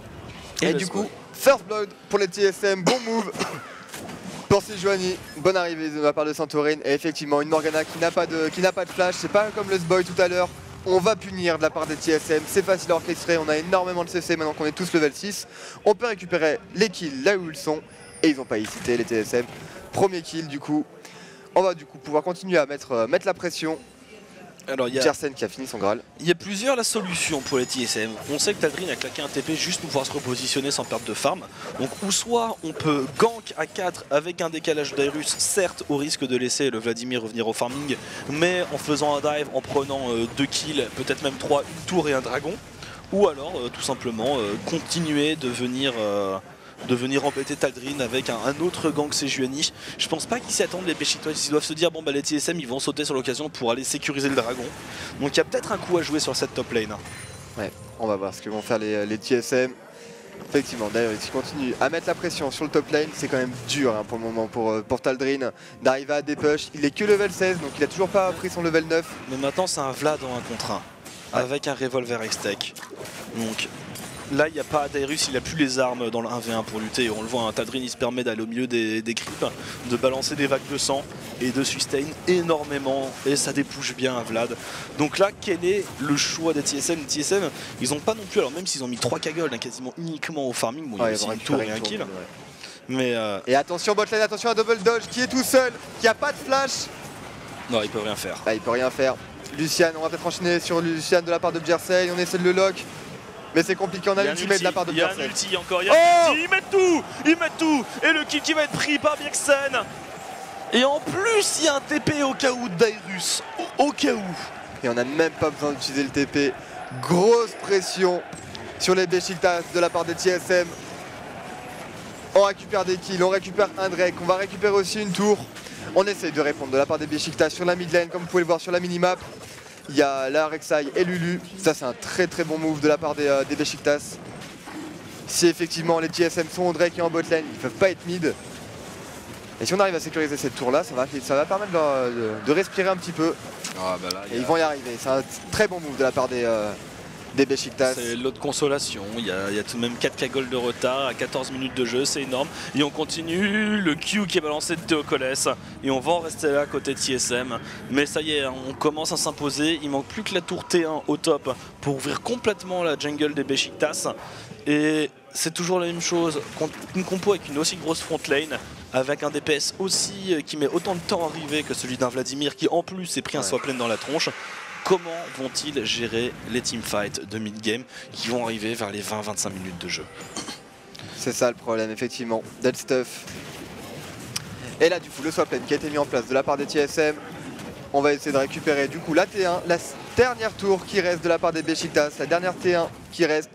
Et, le du score. coup, First Blood pour les T S M, bon move pour Sejuani, bonne arrivée de la part de Santorin. Et effectivement, une Morgana qui n'a pas de, qui n'a pas de flash, c'est pas comme le Boy tout à l'heure. On va punir de la part des T S M, c'est facile à orchestrer, on a énormément de C C maintenant qu'on est tous level six. On peut récupérer les kills là où ils sont, et ils n'ont pas hésité les T S M. Premier kill du coup, on va du coup pouvoir continuer à mettre, euh, mettre la pression. Alors il y a, Bjergsen qui a fini son Graal. il y a plusieurs la solution pour les T S M. On sait que Taldrin a claqué un T P juste pour pouvoir se repositionner sans perte de farm. Donc ou soit on peut gank à quatre avec un décalage d'Airus, certes au risque de laisser le Vladimir revenir au farming, mais en faisant un dive, en prenant euh, deux kills, peut-être même trois, une tour et un dragon. Ou alors euh, tout simplement euh, continuer de venir... Euh, de venir embêter Taldrin avec un, un autre gang Sejuani. Je pense pas qu'ils s'y attendent les Besiktas, ils doivent se dire bon bah les T S M ils vont sauter sur l'occasion pour aller sécuriser le dragon. Donc il y a peut-être un coup à jouer sur cette top lane. Ouais, on va voir ce que vont faire les, les T S M. Effectivement, d'ailleurs, ils continuent à mettre la pression sur le top lane. C'est quand même dur hein, pour le moment pour, pour Taldrin d'arriver à des push. Il est que level seize, donc il a toujours pas pris son level neuf. Mais maintenant c'est un Vlad en un contre un Ouais. avec un revolver X-Tech. Donc là il n'y a pas Dairus, il a plus les armes dans le un v un pour lutter. On le voit, hein, Taldrin il se permet d'aller au milieu des, des creeps, de balancer des vagues de sang et de sustain énormément et ça dépouche bien à Vlad. Donc là quel est le choix des T S M? Les T S M ils ont pas non plus, alors même s'ils ont mis trois K gold hein, quasiment uniquement au farming, bon il y a Ouais, ils aussi vont une tour récupérer et un une tour, kill. ouais. Mais euh, Et attention botlane, attention à double dodge qui est tout seul, qui a pas de flash. non ils peuvent rien faire. Ah, il peut rien faire. Lucian, on va peut-être enchaîner sur Lucian de la part de Bjergsen, on essaie de le lock. Mais c'est compliqué, on a Il y a un l'ultimate de la ulti, part de il y a un Bjergsen. ulti encore, il y a Oh un ulti, ils mettent tout, ils mettent tout, et le kill qui va être pris par Bjergsen. Et en plus il y a un T P au cas où d'Airus, au, au cas où. Et on n'a même pas besoin d'utiliser le T P. Grosse pression sur les Besiktas de la part des T S M. On récupère des kills, on récupère un Drake, on va récupérer aussi une tour. On essaye de répondre de la part des Besiktas sur la mid lane, comme vous pouvez le voir sur la minimap. Il y a la Rek'Sai et Lulu. Ça c'est un très très bon move de la part des, euh, des Besiktas. Si effectivement les T S M sont en Drake et en bot lane, ils ne peuvent pas être mid. Et si on arrive à sécuriser cette tour là, ça va, ça va permettre de, de- de respirer un petit peu. Ah bah là, Et ils vont y arriver. C'est un très bon move de la part des, euh, des Besiktas. c'est l'autre consolation, il y, a, il y a tout de même quatre K gold de retard à quatorze minutes de jeu, c'est énorme. Et on continue, le Q qui est balancé de Théocoles. Et on va en rester là côté T S M. Mais ça y est, hein, on commence à s'imposer. Il manque plus que la tour T un au top pour ouvrir complètement la jungle des Besiktas. Et c'est toujours la même chose, une compo avec une aussi grosse front lane, avec un D P S aussi euh, qui met autant de temps à arriver que celui d'un Vladimir qui en plus s'est pris un Ouais. swap lane dans la tronche. Comment vont-ils gérer les teamfights de mid-game qui vont arriver vers les vingt à vingt-cinq minutes de jeu? C'est ça le problème, effectivement. Dead stuff. Et là, du coup, le swap lane qui a été mis en place de la part des T S M. On va essayer de récupérer du coup la T un, la s- dernière tour qui reste de la part des Besiktas, la dernière T un qui reste.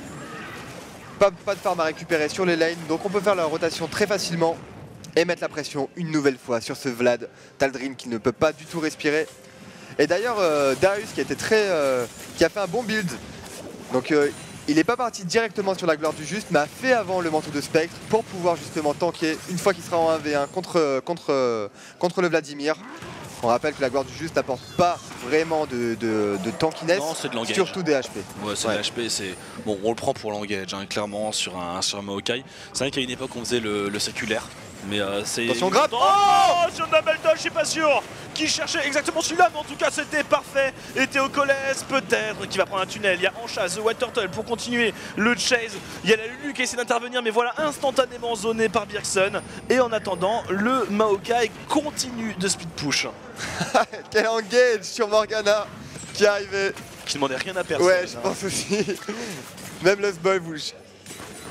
Pas, pas de farm à récupérer sur les lanes, donc on peut faire la rotation très facilement et mettre la pression une nouvelle fois sur ce Vlad Taldrin qui ne peut pas du tout respirer. Et d'ailleurs, euh, Darius qui a été très, euh, qui a fait un bon build. Donc euh, il n'est pas parti directement sur la gloire du juste, mais a fait avant le manteau de spectre pour pouvoir justement tanker une fois qu'il sera en un v un contre, contre, contre le Vladimir. On rappelle que la gloire du juste n'apporte pas vraiment de, de, de tankiness, Non, c'est de l'engage. surtout des H P. Ouais, c'est Ouais. le H P, c'est. Bon, on le prend pour l'engage, hein, clairement, sur un, sur un Maokai. C'est vrai qu'à une époque, on faisait le, le séculaire. Mais euh, c'est. Attention, grappe. Oh, sur Double Dodge, je suis pas sûr qui cherchait exactement celui-là, mais en tout cas, c'était parfait. Et Théocoles, peut-être, qui va prendre un tunnel. Il y a Ancha, The White Turtle pour continuer le chase. Il y a la Lulu qui essaie d'intervenir, mais voilà, instantanément zoné par Bjergsen. Et en attendant, le Maokai continue de speed push. Quel engage sur Morgana qui est arrivé. Qui demandait rien à personne. Ouais, je hein. pense aussi. Même le boy bouge.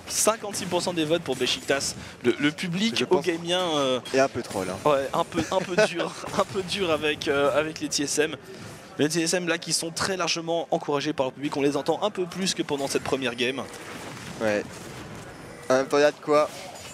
cinquante-six pour cent des votes pour Besiktas. Le, le public Je au pense- gamien, euh, Et un peu troll. Hein. ouais, un peu, un peu dur, un peu dur avec, euh, avec les T S M. Les T S M là qui sont très largement encouragés par le public, on les entend un peu plus que pendant cette première game. Ouais. En même temps, il y a de quoi.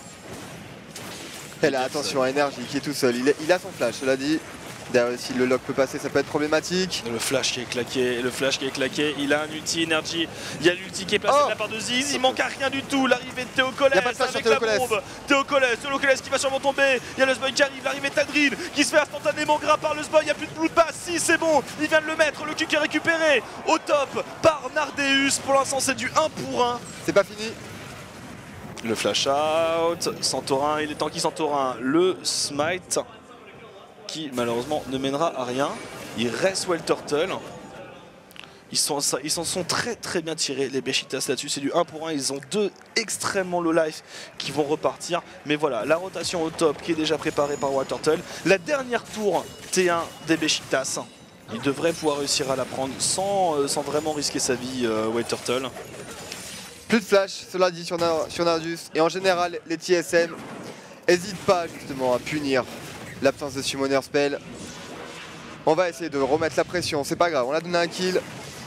Et là, attention à Energy qui est tout seul. Il, est- il a son flash, cela dit. D'ailleurs, si le lock peut passer, ça peut être problématique. Le flash qui est claqué, le flash qui est claqué, il a un ulti Energy, il y a l'ulti qui est placé Oh de la part de Ziz, il manque à rien du tout, l'arrivée de Théocoles Y a pas de flash sur avec la Théocoles. bombe, Théocoles, Théocoles qui va sûrement tomber, il y a le Sboy qui arrive, l'arrivée de Tadrin qui se fait instantanément gras par le Sboy, il n'y a plus de blue pass, si c'est bon, il vient de le mettre, le Q qui est récupéré au top par Nardeus, pour l'instant c'est du un pour un. C'est pas fini. Le flash out, Santorin, il est tanky Santorin, le smite qui malheureusement ne mènera à rien. Il reste Wild Turtle. Ils s'en ils s'en sont très très bien tirés les Besiktas là-dessus, c'est du un pour un, ils ont deux extrêmement low life qui vont repartir. Mais voilà, la rotation au top qui est déjà préparée par Wild Turtle. La dernière tour T un des Besiktas. Il devrait pouvoir réussir à la prendre sans, euh, sans vraiment risquer sa vie, euh, Wild Turtle. Plus de flash, cela dit sur, Nar sur Nardus. Et en général, les T S M n'hésitent pas justement à punir l'absence de Summoner Spell. On va essayer de remettre la pression, c'est pas grave, on a donné un kill.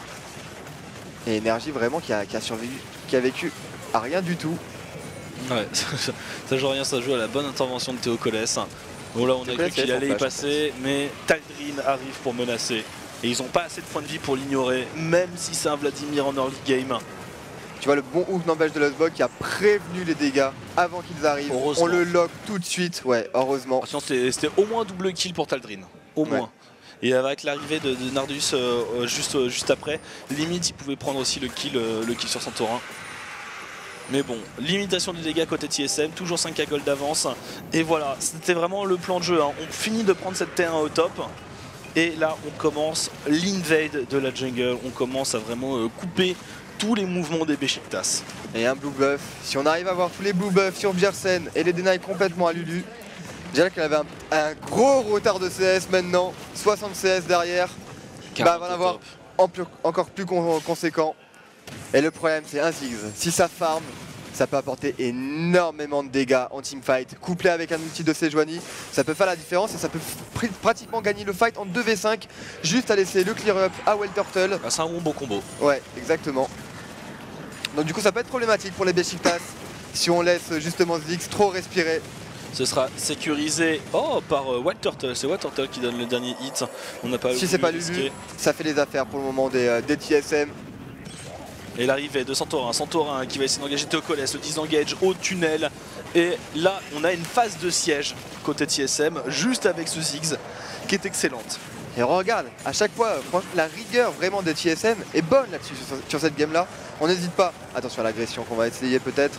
Et Energy vraiment qui a, qui a survécu, qui a vécu à rien du tout. Ouais, ça joue rien, ça joue à la bonne intervention de Théocoles. Bon là on a cru Théocoles, qu'il il a allait y son flash, passer, mais Taldrin arrive pour menacer. Et ils ont pas assez de points de vie pour l'ignorer, même si c'est un Vladimir en early game. Tu vois le bon hook n'empêche de Lostbog qui a prévenu les dégâts avant qu'ils arrivent. Heureusement. On le lock tout de suite, ouais, heureusement. Sinon c'était c'était au moins double kill pour Taldrin, au Ouais. moins. Et avec l'arrivée de, de Nardus euh, euh, juste, euh, juste après, limite il pouvait prendre aussi le kill, euh, le kill sur Santorin. Mais bon, limitation des dégâts côté T S M, toujours cinq K gold d'avance. Et voilà, c'était vraiment le plan de jeu. Hein. On finit de prendre cette T un au top. Et là, on commence l'invade de la jungle. On commence à vraiment euh, couper tous les mouvements des Besiktas. Et un blue buff. Si on arrive à avoir tous les blue buffs sur Bjersen et les deny complètement à Lulu, déjà qu'elle avait un, un gros retard de C S maintenant, soixante C S derrière, bah, elle va en avoir en plus- encore plus con- conséquent. Et le problème c'est un Ziggs, si ça farm, ça peut apporter énormément de dégâts en teamfight. Couplé avec un ulti de Sejuani, ça peut faire la différence et ça peut pr- pratiquement gagner le fight en deux v cinq, juste à laisser le clear up à Wild Turtle. Bah, c'est un bon beau combo. Ouais, exactement. Donc du coup ça peut être problématique pour les Besiktas si on laisse justement Ziggs trop respirer. Ce sera sécurisé oh, par euh, Wild Turtle. C'est Wild Turtle qui donne le dernier hit. On n'a pas Si voulu c'est pas risquer. Lulu, ça fait les affaires pour le moment des, euh, des T S M. Et l'arrivée de Santorin, Santorin qui va essayer d'engager Théocoles, le disengage au tunnel. Et là, on a une phase de siège côté T S M, juste avec ce Ziggs, qui est excellente. Et regarde, à chaque fois, franchement, la rigueur vraiment des T S M est bonne là-dessus, sur, sur cette game là. On n'hésite pas, attention à l'agression qu'on va essayer peut-être.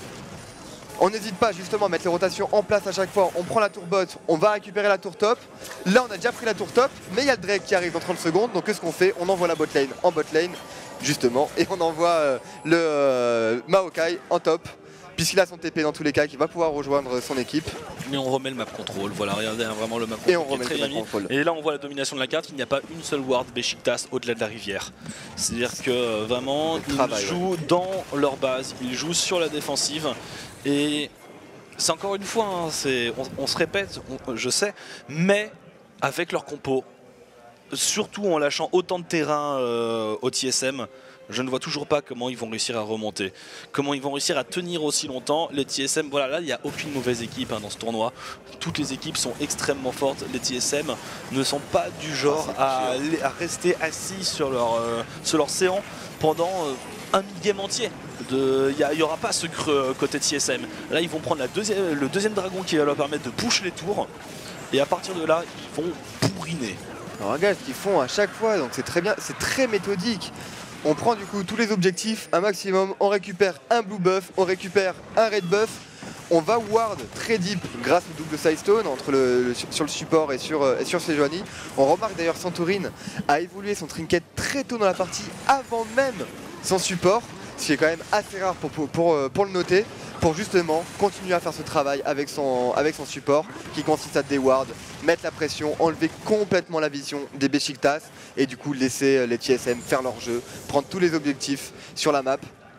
On n'hésite pas justement à mettre les rotations en place à chaque fois. On prend la tour bot, on va récupérer la tour top. Là on a déjà pris la tour top, mais il y a le Drake qui arrive dans trente secondes. Donc qu'est-ce qu'on fait? On envoie la bot lane en bot lane, justement. Et on envoie euh, le euh, Maokai en top, puisqu'il a son T P dans tous les cas, qui va pouvoir rejoindre son équipe. Mais on remet le map control. Voilà, regardez hein, vraiment le map Et control on qui est remet très le bien map mis. control. Et là, on voit la domination de la carte. Il n'y a pas une seule ward Besiktas au-delà de la rivière. C'est-à-dire que euh, vraiment, Le ils travail, jouent dans leur base, ils jouent sur la défensive. Et c'est encore une fois, hein, c'est- on, on se répète, on- je sais, mais avec leur compo, surtout en lâchant autant de terrain euh, au T S M, je ne vois toujours pas comment ils vont réussir à remonter. Comment ils vont réussir à tenir aussi longtemps. Les T S M, voilà, là, il n'y a aucune mauvaise équipe hein, dans ce tournoi. Toutes les équipes sont extrêmement fortes. Les T S M ne sont pas du genre à, à rester assis sur leur, euh, sur leur séant pendant euh, un mid-game entier. Il n'y aura pas ce creux côté T S M. Là, ils vont prendre la deuxième, le deuxième dragon qui va leur permettre de push les tours. Et à partir de là, ils vont bourriner. Alors regarde ce qu'ils font à chaque fois, donc c'est très bien, c'est très méthodique. On prend du coup tous les objectifs, un maximum, on récupère un blue buff, on récupère un red buff, on va ward très deep grâce au double side stone entre le, le- sur le support et sur, euh, et sur Sejuani. On remarque d'ailleurs Santorin a évolué son trinket très tôt dans la partie avant même son support, ce qui est quand même assez rare pour, pour, pour, euh, pour le noter, pour justement continuer à faire ce travail avec son, avec son support qui consiste à déward, mettre la pression, enlever complètement la vision des Besiktas et du coup laisser les T S M faire leur jeu, prendre tous les objectifs sur la map.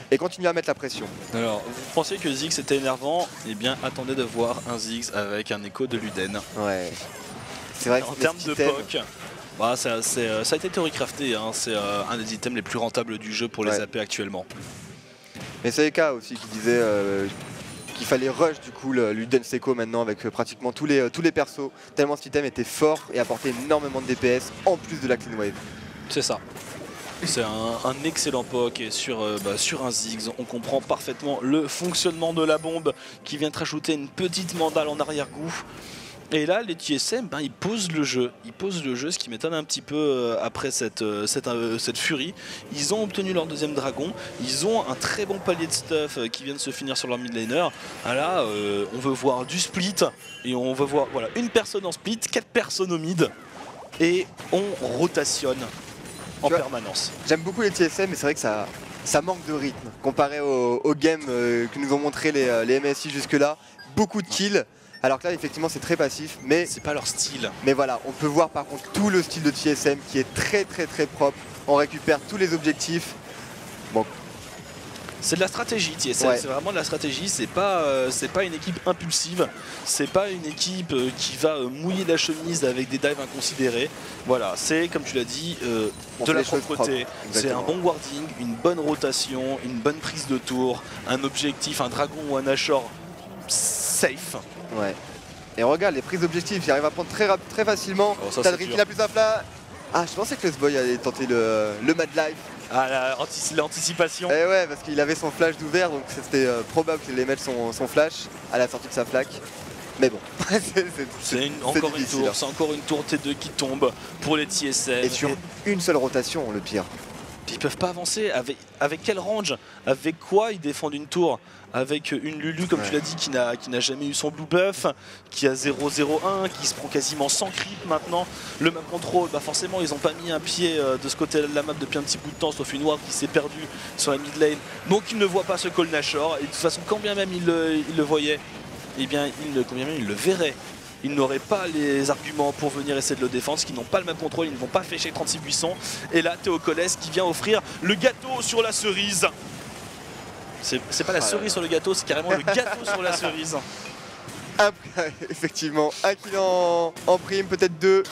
et continuer à mettre la pression. Alors, vous pensiez que Ziggs était énervant? Eh bien, attendez de voir un Ziggs avec un écho de Luden. Ouais. C'est vrai que En les termes de items- poke, bah, ça, c'est, euh, ça a été theorycrafté, hein. C'est euh, un des items les plus rentables du jeu pour les Ouais. A P actuellement. Mais c'est Eka aussi qui disait euh, qu'il fallait rush du coup le Luden Seco maintenant avec euh, pratiquement tous les, euh, tous les persos, tellement cet item était fort et apportait énormément de D P S en plus de la clean wave. C'est ça. C'est un, un excellent poke et sur, euh, bah, sur un Ziggs, on comprend parfaitement le fonctionnement de la bombe qui vient te rajouter une petite mandale en arrière-goût. Et là, les T S M, ben, ils posent le jeu. Ils posent le jeu, ce qui m'étonne un petit peu euh, après cette, euh, cette, euh, cette furie. Ils ont obtenu leur deuxième dragon. Ils ont un très bon palier de stuff euh, qui vient de se finir sur leur mid laner. Ah là, euh, on veut voir du split. Et on veut voir voilà, une personne en split, quatre personnes au mid. Et on rotationne en Tu vois, permanence. J'aime beaucoup les T S M, mais c'est vrai que ça, ça manque de rythme comparé au, au game euh, que nous ont montré les, euh, les M S I jusque-là. Beaucoup de kills. Alors que là, effectivement, c'est très passif, mais, C'est pas leur style. mais voilà, on peut voir par contre tout le style de T S M qui est très très très propre. On récupère tous les objectifs. Bon, C'est de la stratégie, T S M, Ouais. c'est vraiment de la stratégie, c'est pas, euh, c'est pas une équipe impulsive, c'est pas une équipe euh, qui va euh, mouiller la chemise avec des dives inconsidérés. Voilà, c'est comme tu l'as dit, euh, On de fait la les choses propreté, propres, c'est un exactement. bon warding, une bonne rotation, une bonne prise de tour, un objectif, un dragon ou un Nashor safe. ouais. Et regarde, les prises d'objectifs, il arrive à prendre très, rap- très facilement. Oh, ça, T'as c'est Drift dur. qui a plus un plat. Ah, je pensais que le boy allait tenter le, le Mad Life. Ah, la- anti- l'anticipation. Eh ouais, parce qu'il avait son flash d'ouvert, donc c'était euh, probable qu'il allait mettre son, son flash à la sortie de sa flaque. Mais bon, c'est- c'est- C'est une- c'est encore une difficile, tour, hein. c'est encore une tour T deux qui tombe pour les T S M. Et sur une seule rotation, le pire. Ils peuvent pas avancer. Avec, avec quel range? Avec quoi ils défendent une tour? Avec une Lulu, comme tu Ouais. l'as dit, qui n'a qui n'a jamais eu son blue buff, qui a zéro zéro un, qui se prend quasiment sans creep maintenant. Le map control, bah forcément, ils ont pas mis un pied euh, de ce côté de la map depuis un petit bout de temps, sauf une ward qui s'est perdue sur la mid lane. Donc ils ne voient pas ce call Nashor. Et de toute façon, quand bien même ils le, ils le voyaient, eh bien, ils le, quand bien même ils le verraient. Ils n'auraient pas les arguments pour venir essayer de le défendre, parce qu'ils n'ont pas le même contrôle, ils ne vont pas fêcher trente-six buissons. Et là, Théo Coles qui vient offrir le gâteau sur la cerise. C'est c'est pas la Ah là cerise là. sur le gâteau, c'est carrément le gâteau sur la cerise. Un- effectivement, un kill en, en prime, peut-être deux.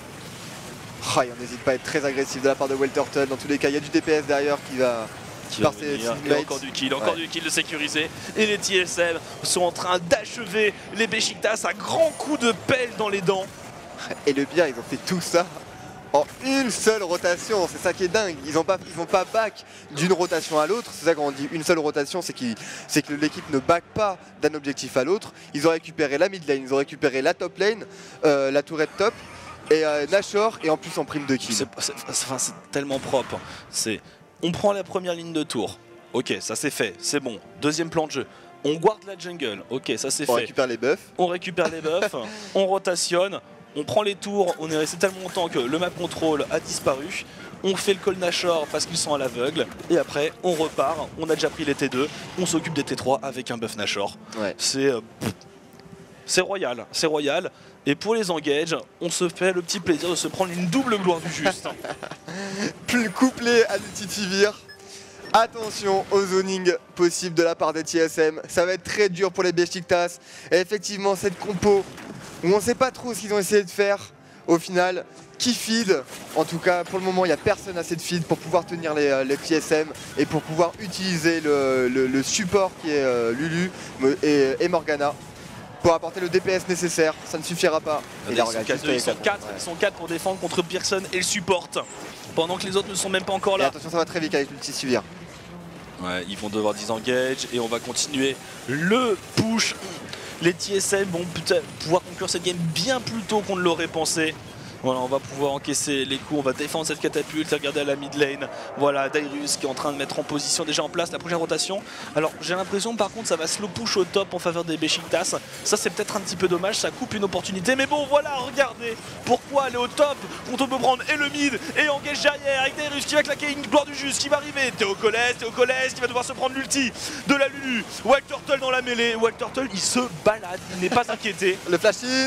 Oh, et on n'hésite pas à être très agressif de la part de Well Turtle. Dans tous les cas, il y a du D P S derrière qui va. Qui va Par ses venir. Et teammates. encore du kill, encore Ouais. du kill de sécurisé. Et les T S M sont en train d'achever les Besiktas à grands coups de pelle dans les dents. Et le pire, ils ont fait tout ça en une seule rotation. C'est ça qui est dingue. Ils n'ont pas, ils ont pas back d'une rotation à l'autre. C'est ça quand on dit une seule rotation, c'est qu'ils- c'est que l'équipe ne back pas d'un objectif à l'autre. Ils ont récupéré la mid lane, ils ont récupéré la top lane, euh, la tourette top et euh, Nashor et en plus en prime de kill. C'est c'est- enfin, c'est tellement propre. C'est, on prend la première ligne de tour. Ok, ça c'est fait, c'est bon. Deuxième plan de jeu. On guarde la jungle. Ok, ça c'est On fait. récupère les buffs. On récupère les buffs, on rotationne, on prend les tours. On est resté tellement longtemps que le map control a disparu. On fait le call Nashor parce qu'ils sont à l'aveugle. Et après, on repart. On a déjà pris les T deux. On s'occupe des T trois avec un buff Nashor. Ouais. C'est euh, pff, c'est royal, c'est royal. Et pour les engage, on se fait le petit plaisir de se prendre une double gloire du juste. Plus couplé à l'Ultitivir. Attention au zoning possible de la part des T S M. Ça va être très dur pour les Besiktas. Et effectivement, cette compo où on ne sait pas trop ce qu'ils ont essayé de faire au final. Qui feed? En tout cas, pour le moment, il n'y a personne assez de feed pour pouvoir tenir les, euh, les T S M et pour pouvoir utiliser le, le- le support qui est euh, Lulu me- et, et Morgana pour apporter le D P S nécessaire. Ça ne suffira pas. Et Ils là, sont regarde, quatre, juste ils avec sont la- quatre, ouais. ils sont quatre pour défendre contre Pearson et le support. Pendant que les autres ne sont même pas encore Et là. attention, ça va très vite avec l'Ultitivir. Ouais, ils vont devoir disengage et on va continuer le push. Les T S M vont peut-être pouvoir conclure cette game bien plus tôt qu'on ne l'aurait pensé. Voilà, on va pouvoir encaisser les coups, on va défendre cette catapulte et regarder à la mid lane. Voilà, Dyrus qui est en train de mettre en position déjà en place la prochaine rotation. Alors j'ai l'impression par contre ça va slow push au top en faveur des Besiktas. Ça c'est peut-être un petit peu dommage, ça coupe une opportunité. Mais bon voilà, regardez pourquoi aller au top quand on peut prendre et le mid et engage derrière avec Dyrus qui va claquer une gloire du juste qui va arriver. Théo Coles, Théo Coles qui va devoir se prendre l'ulti de la Lulu. Wild Turtle dans la mêlée. Wild Turtle il se balade, il n'est pas inquiété. Le flash in.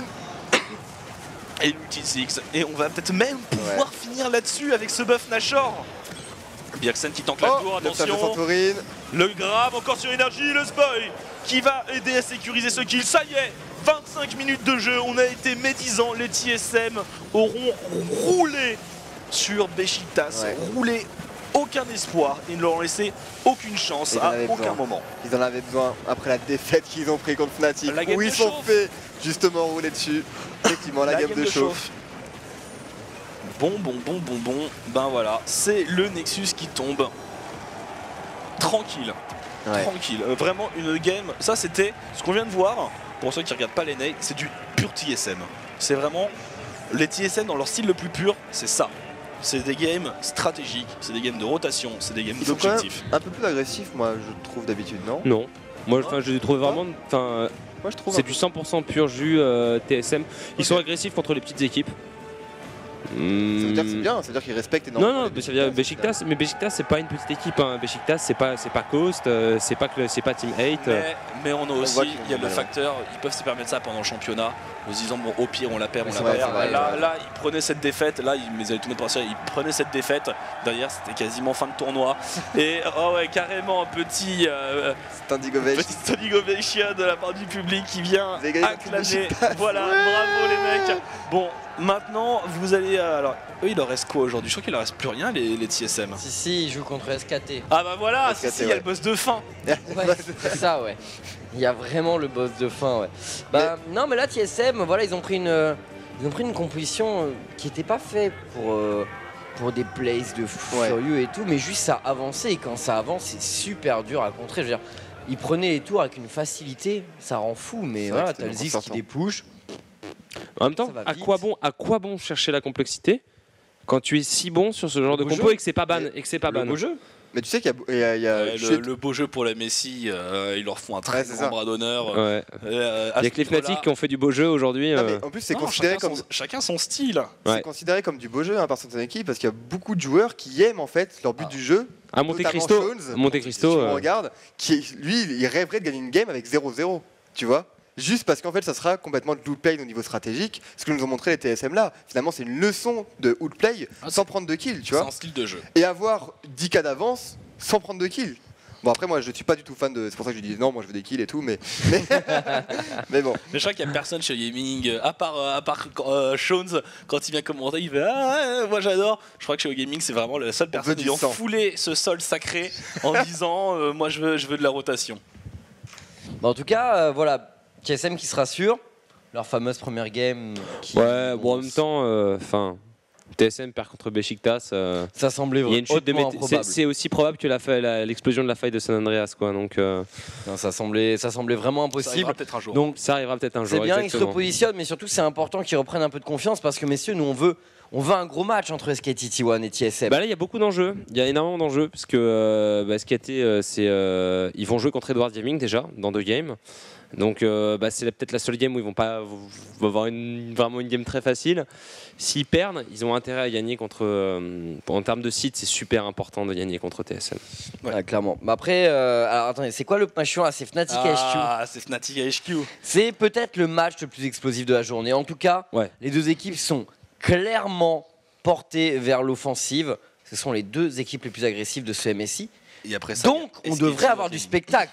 Et l'ulti de Ziggs. Et on va peut-être même pouvoir Ouais. finir là-dessus avec ce buff Nashor. Bjergsen qui tank la Oh, tour, le flash de attention. Santorin. Le grab encore sur énergie, le spoil qui va aider à sécuriser ce kill. Ça y est, vingt-cinq minutes de jeu, on a été médisants. Les T S M auront roulé sur Besiktas, Ouais. roulé. Aucun espoir, ils ne leur ont laissé aucune chance Ils en à avaient aucun besoin. moment. Ils en avaient besoin après la défaite qu'ils ont pris contre Fnatic, La game où de ils sont chauffe. fait justement rouler dessus. Effectivement, la, game, de chauffe. Bon, bon, bon, bon, bon. Ben voilà, c'est le Nexus qui tombe. Tranquille, Ouais. tranquille. Euh, vraiment une game. Ça, c'était ce qu'on vient de voir. Pour ceux qui regardent pas les N A, c'est du pur T S M. C'est vraiment les T S M dans leur style le plus pur, c'est ça. C'est des games stratégiques, c'est des games de rotation, c'est des games Ils sont quand même d'objectifs. un peu plus agressifs, moi, je trouve d'habitude, non? Non. Moi, enfin, je les trouve vraiment. Enfin, Moi, je trouve. c'est un du peu. cent pour cent pur jus euh, T S M. Ils sont agressifs contre les petites équipes. Ça veut dire que c'est Hmm. bien, ça veut dire qu'ils respectent énormément. Non, non, les ça veut dire Besiktas, Besiktas, mais Besiktas c'est pas une petite équipe. Hein. Besiktas c'est pas, c'est pas Coast, euh, c'est pas que c'est pas Team huit. euh. Mais, mais on a voit aussi, qu'ils il y a ont le mal, facteur, ils peuvent se permettre ça pendant le championnat, en se disant bon au pire on la perd, on Oui, la c'est vrai, perd. c'est vrai, là, ouais. là ils prenaient cette défaite, là ils, mais ils avaient tout mettre par ils prenaient cette défaite, derrière c'était quasiment fin de tournoi. Et oh ouais carrément un petit, euh, C'est Indigovation. petit standing ovation de la part du public qui vient Vous avez gagné contre acclamer. Besiktas. Voilà, bravo les mecs. Bon maintenant vous allez, euh, alors eux il leur reste quoi aujourd'hui? Je crois qu'il leur reste plus rien les, les T S M. Si, si, ils jouent contre S K T. Ah bah voilà, si, S K T, si, il y a ouais. le boss de fin. Ouais, c'est ça, ouais. Il y a vraiment le boss de fin, ouais. Bah, non, mais là, T S M, voilà, ils ont pris une, euh, ils ont pris une composition euh, qui n'était pas faite pour, euh, pour des plays de fou Ouais. furieux et tout, mais juste ça avançait. Et quand ça avance, c'est super dur à contrer. Je veux dire, ils prenaient les tours avec une facilité, ça rend fou, mais C'est voilà, vrai que t'as le c'était Ziggs qui déconcertant. dépouche. En même temps, Ça va à vite. quoi bon, à quoi bon chercher la complexité quand tu es si bon sur ce genre Le de beau compo jeu. et que c'est pas ban et que c'est pas Le ban. beau jeu. Mais tu sais qu'il y a. il y a- il y a- Euh, je le, sais- le beau jeu pour la Messi, euh, ils leur font un très Ouais, c'est grand ça. bras d'honneur. Ouais. Euh, à Il y a ce que les niveau-là- Fnatic qui ont fait du beau jeu aujourd'hui. Non, euh. mais en plus, c'est Non, considéré chacun, comme. son, chacun son style. C'est Ouais. considéré comme du beau jeu hein, par certaines équipes parce qu'il y a beaucoup de joueurs qui aiment en fait leur but Ah. du jeu. À Monte notamment Cristo, Shones, Monte Si Cristo. tu euh, regardes, qui lui, il rêverait de gagner une game avec zéro zéro, tu vois. Juste parce qu'en fait, ça sera complètement de outplay au niveau stratégique. Ce que nous ont montré les T S M là, finalement, c'est une leçon de outplay Ah, sans prendre de kill, tu C'est vois. un style de jeu. Et avoir dix K d'avance sans prendre de kill. Bon, après, moi, je suis pas du tout fan de. C'est pour ça que je dis non, moi, je veux des kills et tout, mais. Mais, mais bon. Mais je crois qu'il n'y a personne chez Gaming, euh, à part, euh, à part euh, Shones, quand il vient commenter, il fait Ah, ouais, moi j'adore. Je crois que chez Gaming, c'est vraiment la seule personne veut du qui ont sang. foulé ce sol sacré en disant euh, Moi je veux, je veux de la rotation. Bah, en tout cas, euh, voilà, T S M qui se rassure. Leur fameuse première game. Qui, Ouais, bon, en même temps, enfin, T S M perd contre Besiktas. euh, ça semblait Il y a une chute de hautement mété- c'est, improbable. c'est aussi probable que la fa- la- l'explosion de la faille de San Andreas, quoi. Donc, euh, Non, ça semblait, ça semblait vraiment Ça impossible. arrivera peut-être un jour. Donc ça arrivera peut-être un c'est jour. bien, ils se exactement. repositionnent, mais surtout c'est important qu'ils reprennent un peu de confiance parce que messieurs, nous on veut, on veut un gros match entre S K T T un et T S M. Bah là, il y a beaucoup d'enjeux. Il y a énormément d'enjeux parce que euh, bah, S K T, euh, c'est, euh, ils vont jouer contre Edward Gaming déjà dans deux games. Donc euh, bah, c'est la- peut-être la seule game où ils vont pas vont avoir une, vraiment une game très facile. S'ils perdent, ils ont intérêt à gagner contre. euh, en termes de site, c'est super important de gagner contre T S M. Ouais. Ouais, clairement. Mais après, euh, alors attendez, c'est quoi le match là? C'est Fnatic H Q. Ah, c'est Fnatic H Q. C'est peut-être le match le plus explosif de la journée. En tout cas, Ouais. les deux équipes sont clairement portées vers l'offensive. Ce sont les deux équipes les plus agressives de ce M S I. Et après ça, Donc, il y a on S K T devrait avoir du spectacle.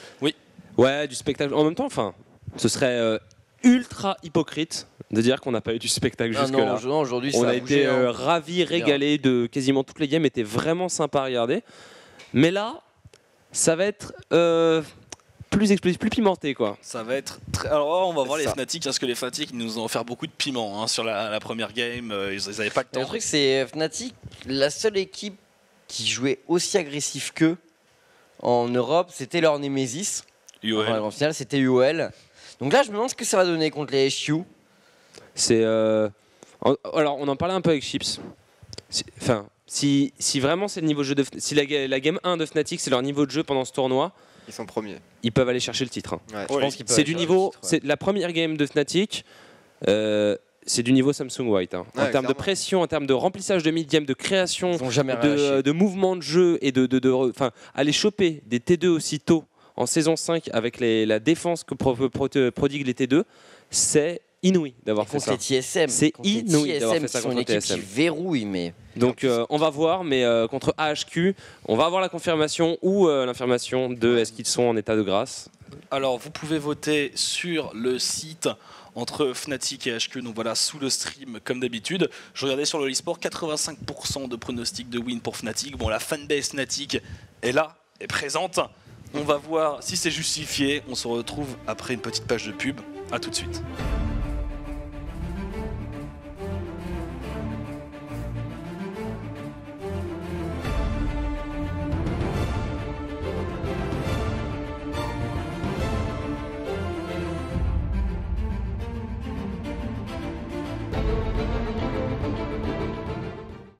Ouais, du spectacle. En même temps, enfin, ce serait euh, ultra hypocrite de dire qu'on n'a pas eu du spectacle Ah jusque-là. non, je- non, aujourd'hui, On ça a, a été bougé, hein. euh, ravis, régalés de quasiment toutes les games, étaient vraiment sympa à regarder. Mais là, ça va être euh, plus explosif, plus pimenté, quoi. ça va être très. Alors, on va voir C'est les ça. Fnatic, parce que les Fnatic ils nous ont offert beaucoup de piment hein, sur la, la première game. euh, Ils n'avaient pas le Mais temps. le truc, c'est euh, Fnatic, la seule équipe qui jouait aussi agressif qu'eux en Europe, c'était leur Nemesis. U O L. Enfin, en finale, c'était U O L. Donc là, je me demande ce que ça va donner contre les H Q. C'est. euh, en- alors, on en parlait un peu avec Chips. Si- Enfin, si, si vraiment c'est le niveau de jeu de. Fn- Si la, ga- la game un de Fnatic, c'est leur niveau de jeu pendant ce tournoi, Ils sont premiers. ils peuvent aller chercher le titre. hein. Ouais. Je Oui. pense qu'ils peuvent C'est aller du chercher niveau. le titre, ouais. C'est la première game de Fnatic. euh, c'est du niveau Samsung White. hein. en Ouais, termes de clairement. pression, en termes de remplissage de mid-game, de création, Ils vont jamais de, relâcher. de mouvement de jeu et de, de, de re- enfin, aller choper des T deux aussitôt en saison cinq avec les- la défense que pro- pro- prodiguent les T deux, c'est inouï d'avoir Et fait contre ça. les T S M. C'est contre les inouï T S M d'avoir fait qui ça sont une contre équipe T S M. qui verrouille, mais Donc euh, on va voir, mais euh, contre A H Q, on va avoir la confirmation ou euh, l'information de est-ce qu'ils sont en état de grâce. Alors vous pouvez voter sur le site entre Fnatic et H Q, donc voilà, sous le stream comme d'habitude. Je regardais sur le eSport, quatre-vingt-cinq pour cent de pronostics de win pour Fnatic. Bon, la fanbase Fnatic est là, est présente. On va voir si c'est justifié. On se retrouve après une petite page de pub. A tout de suite.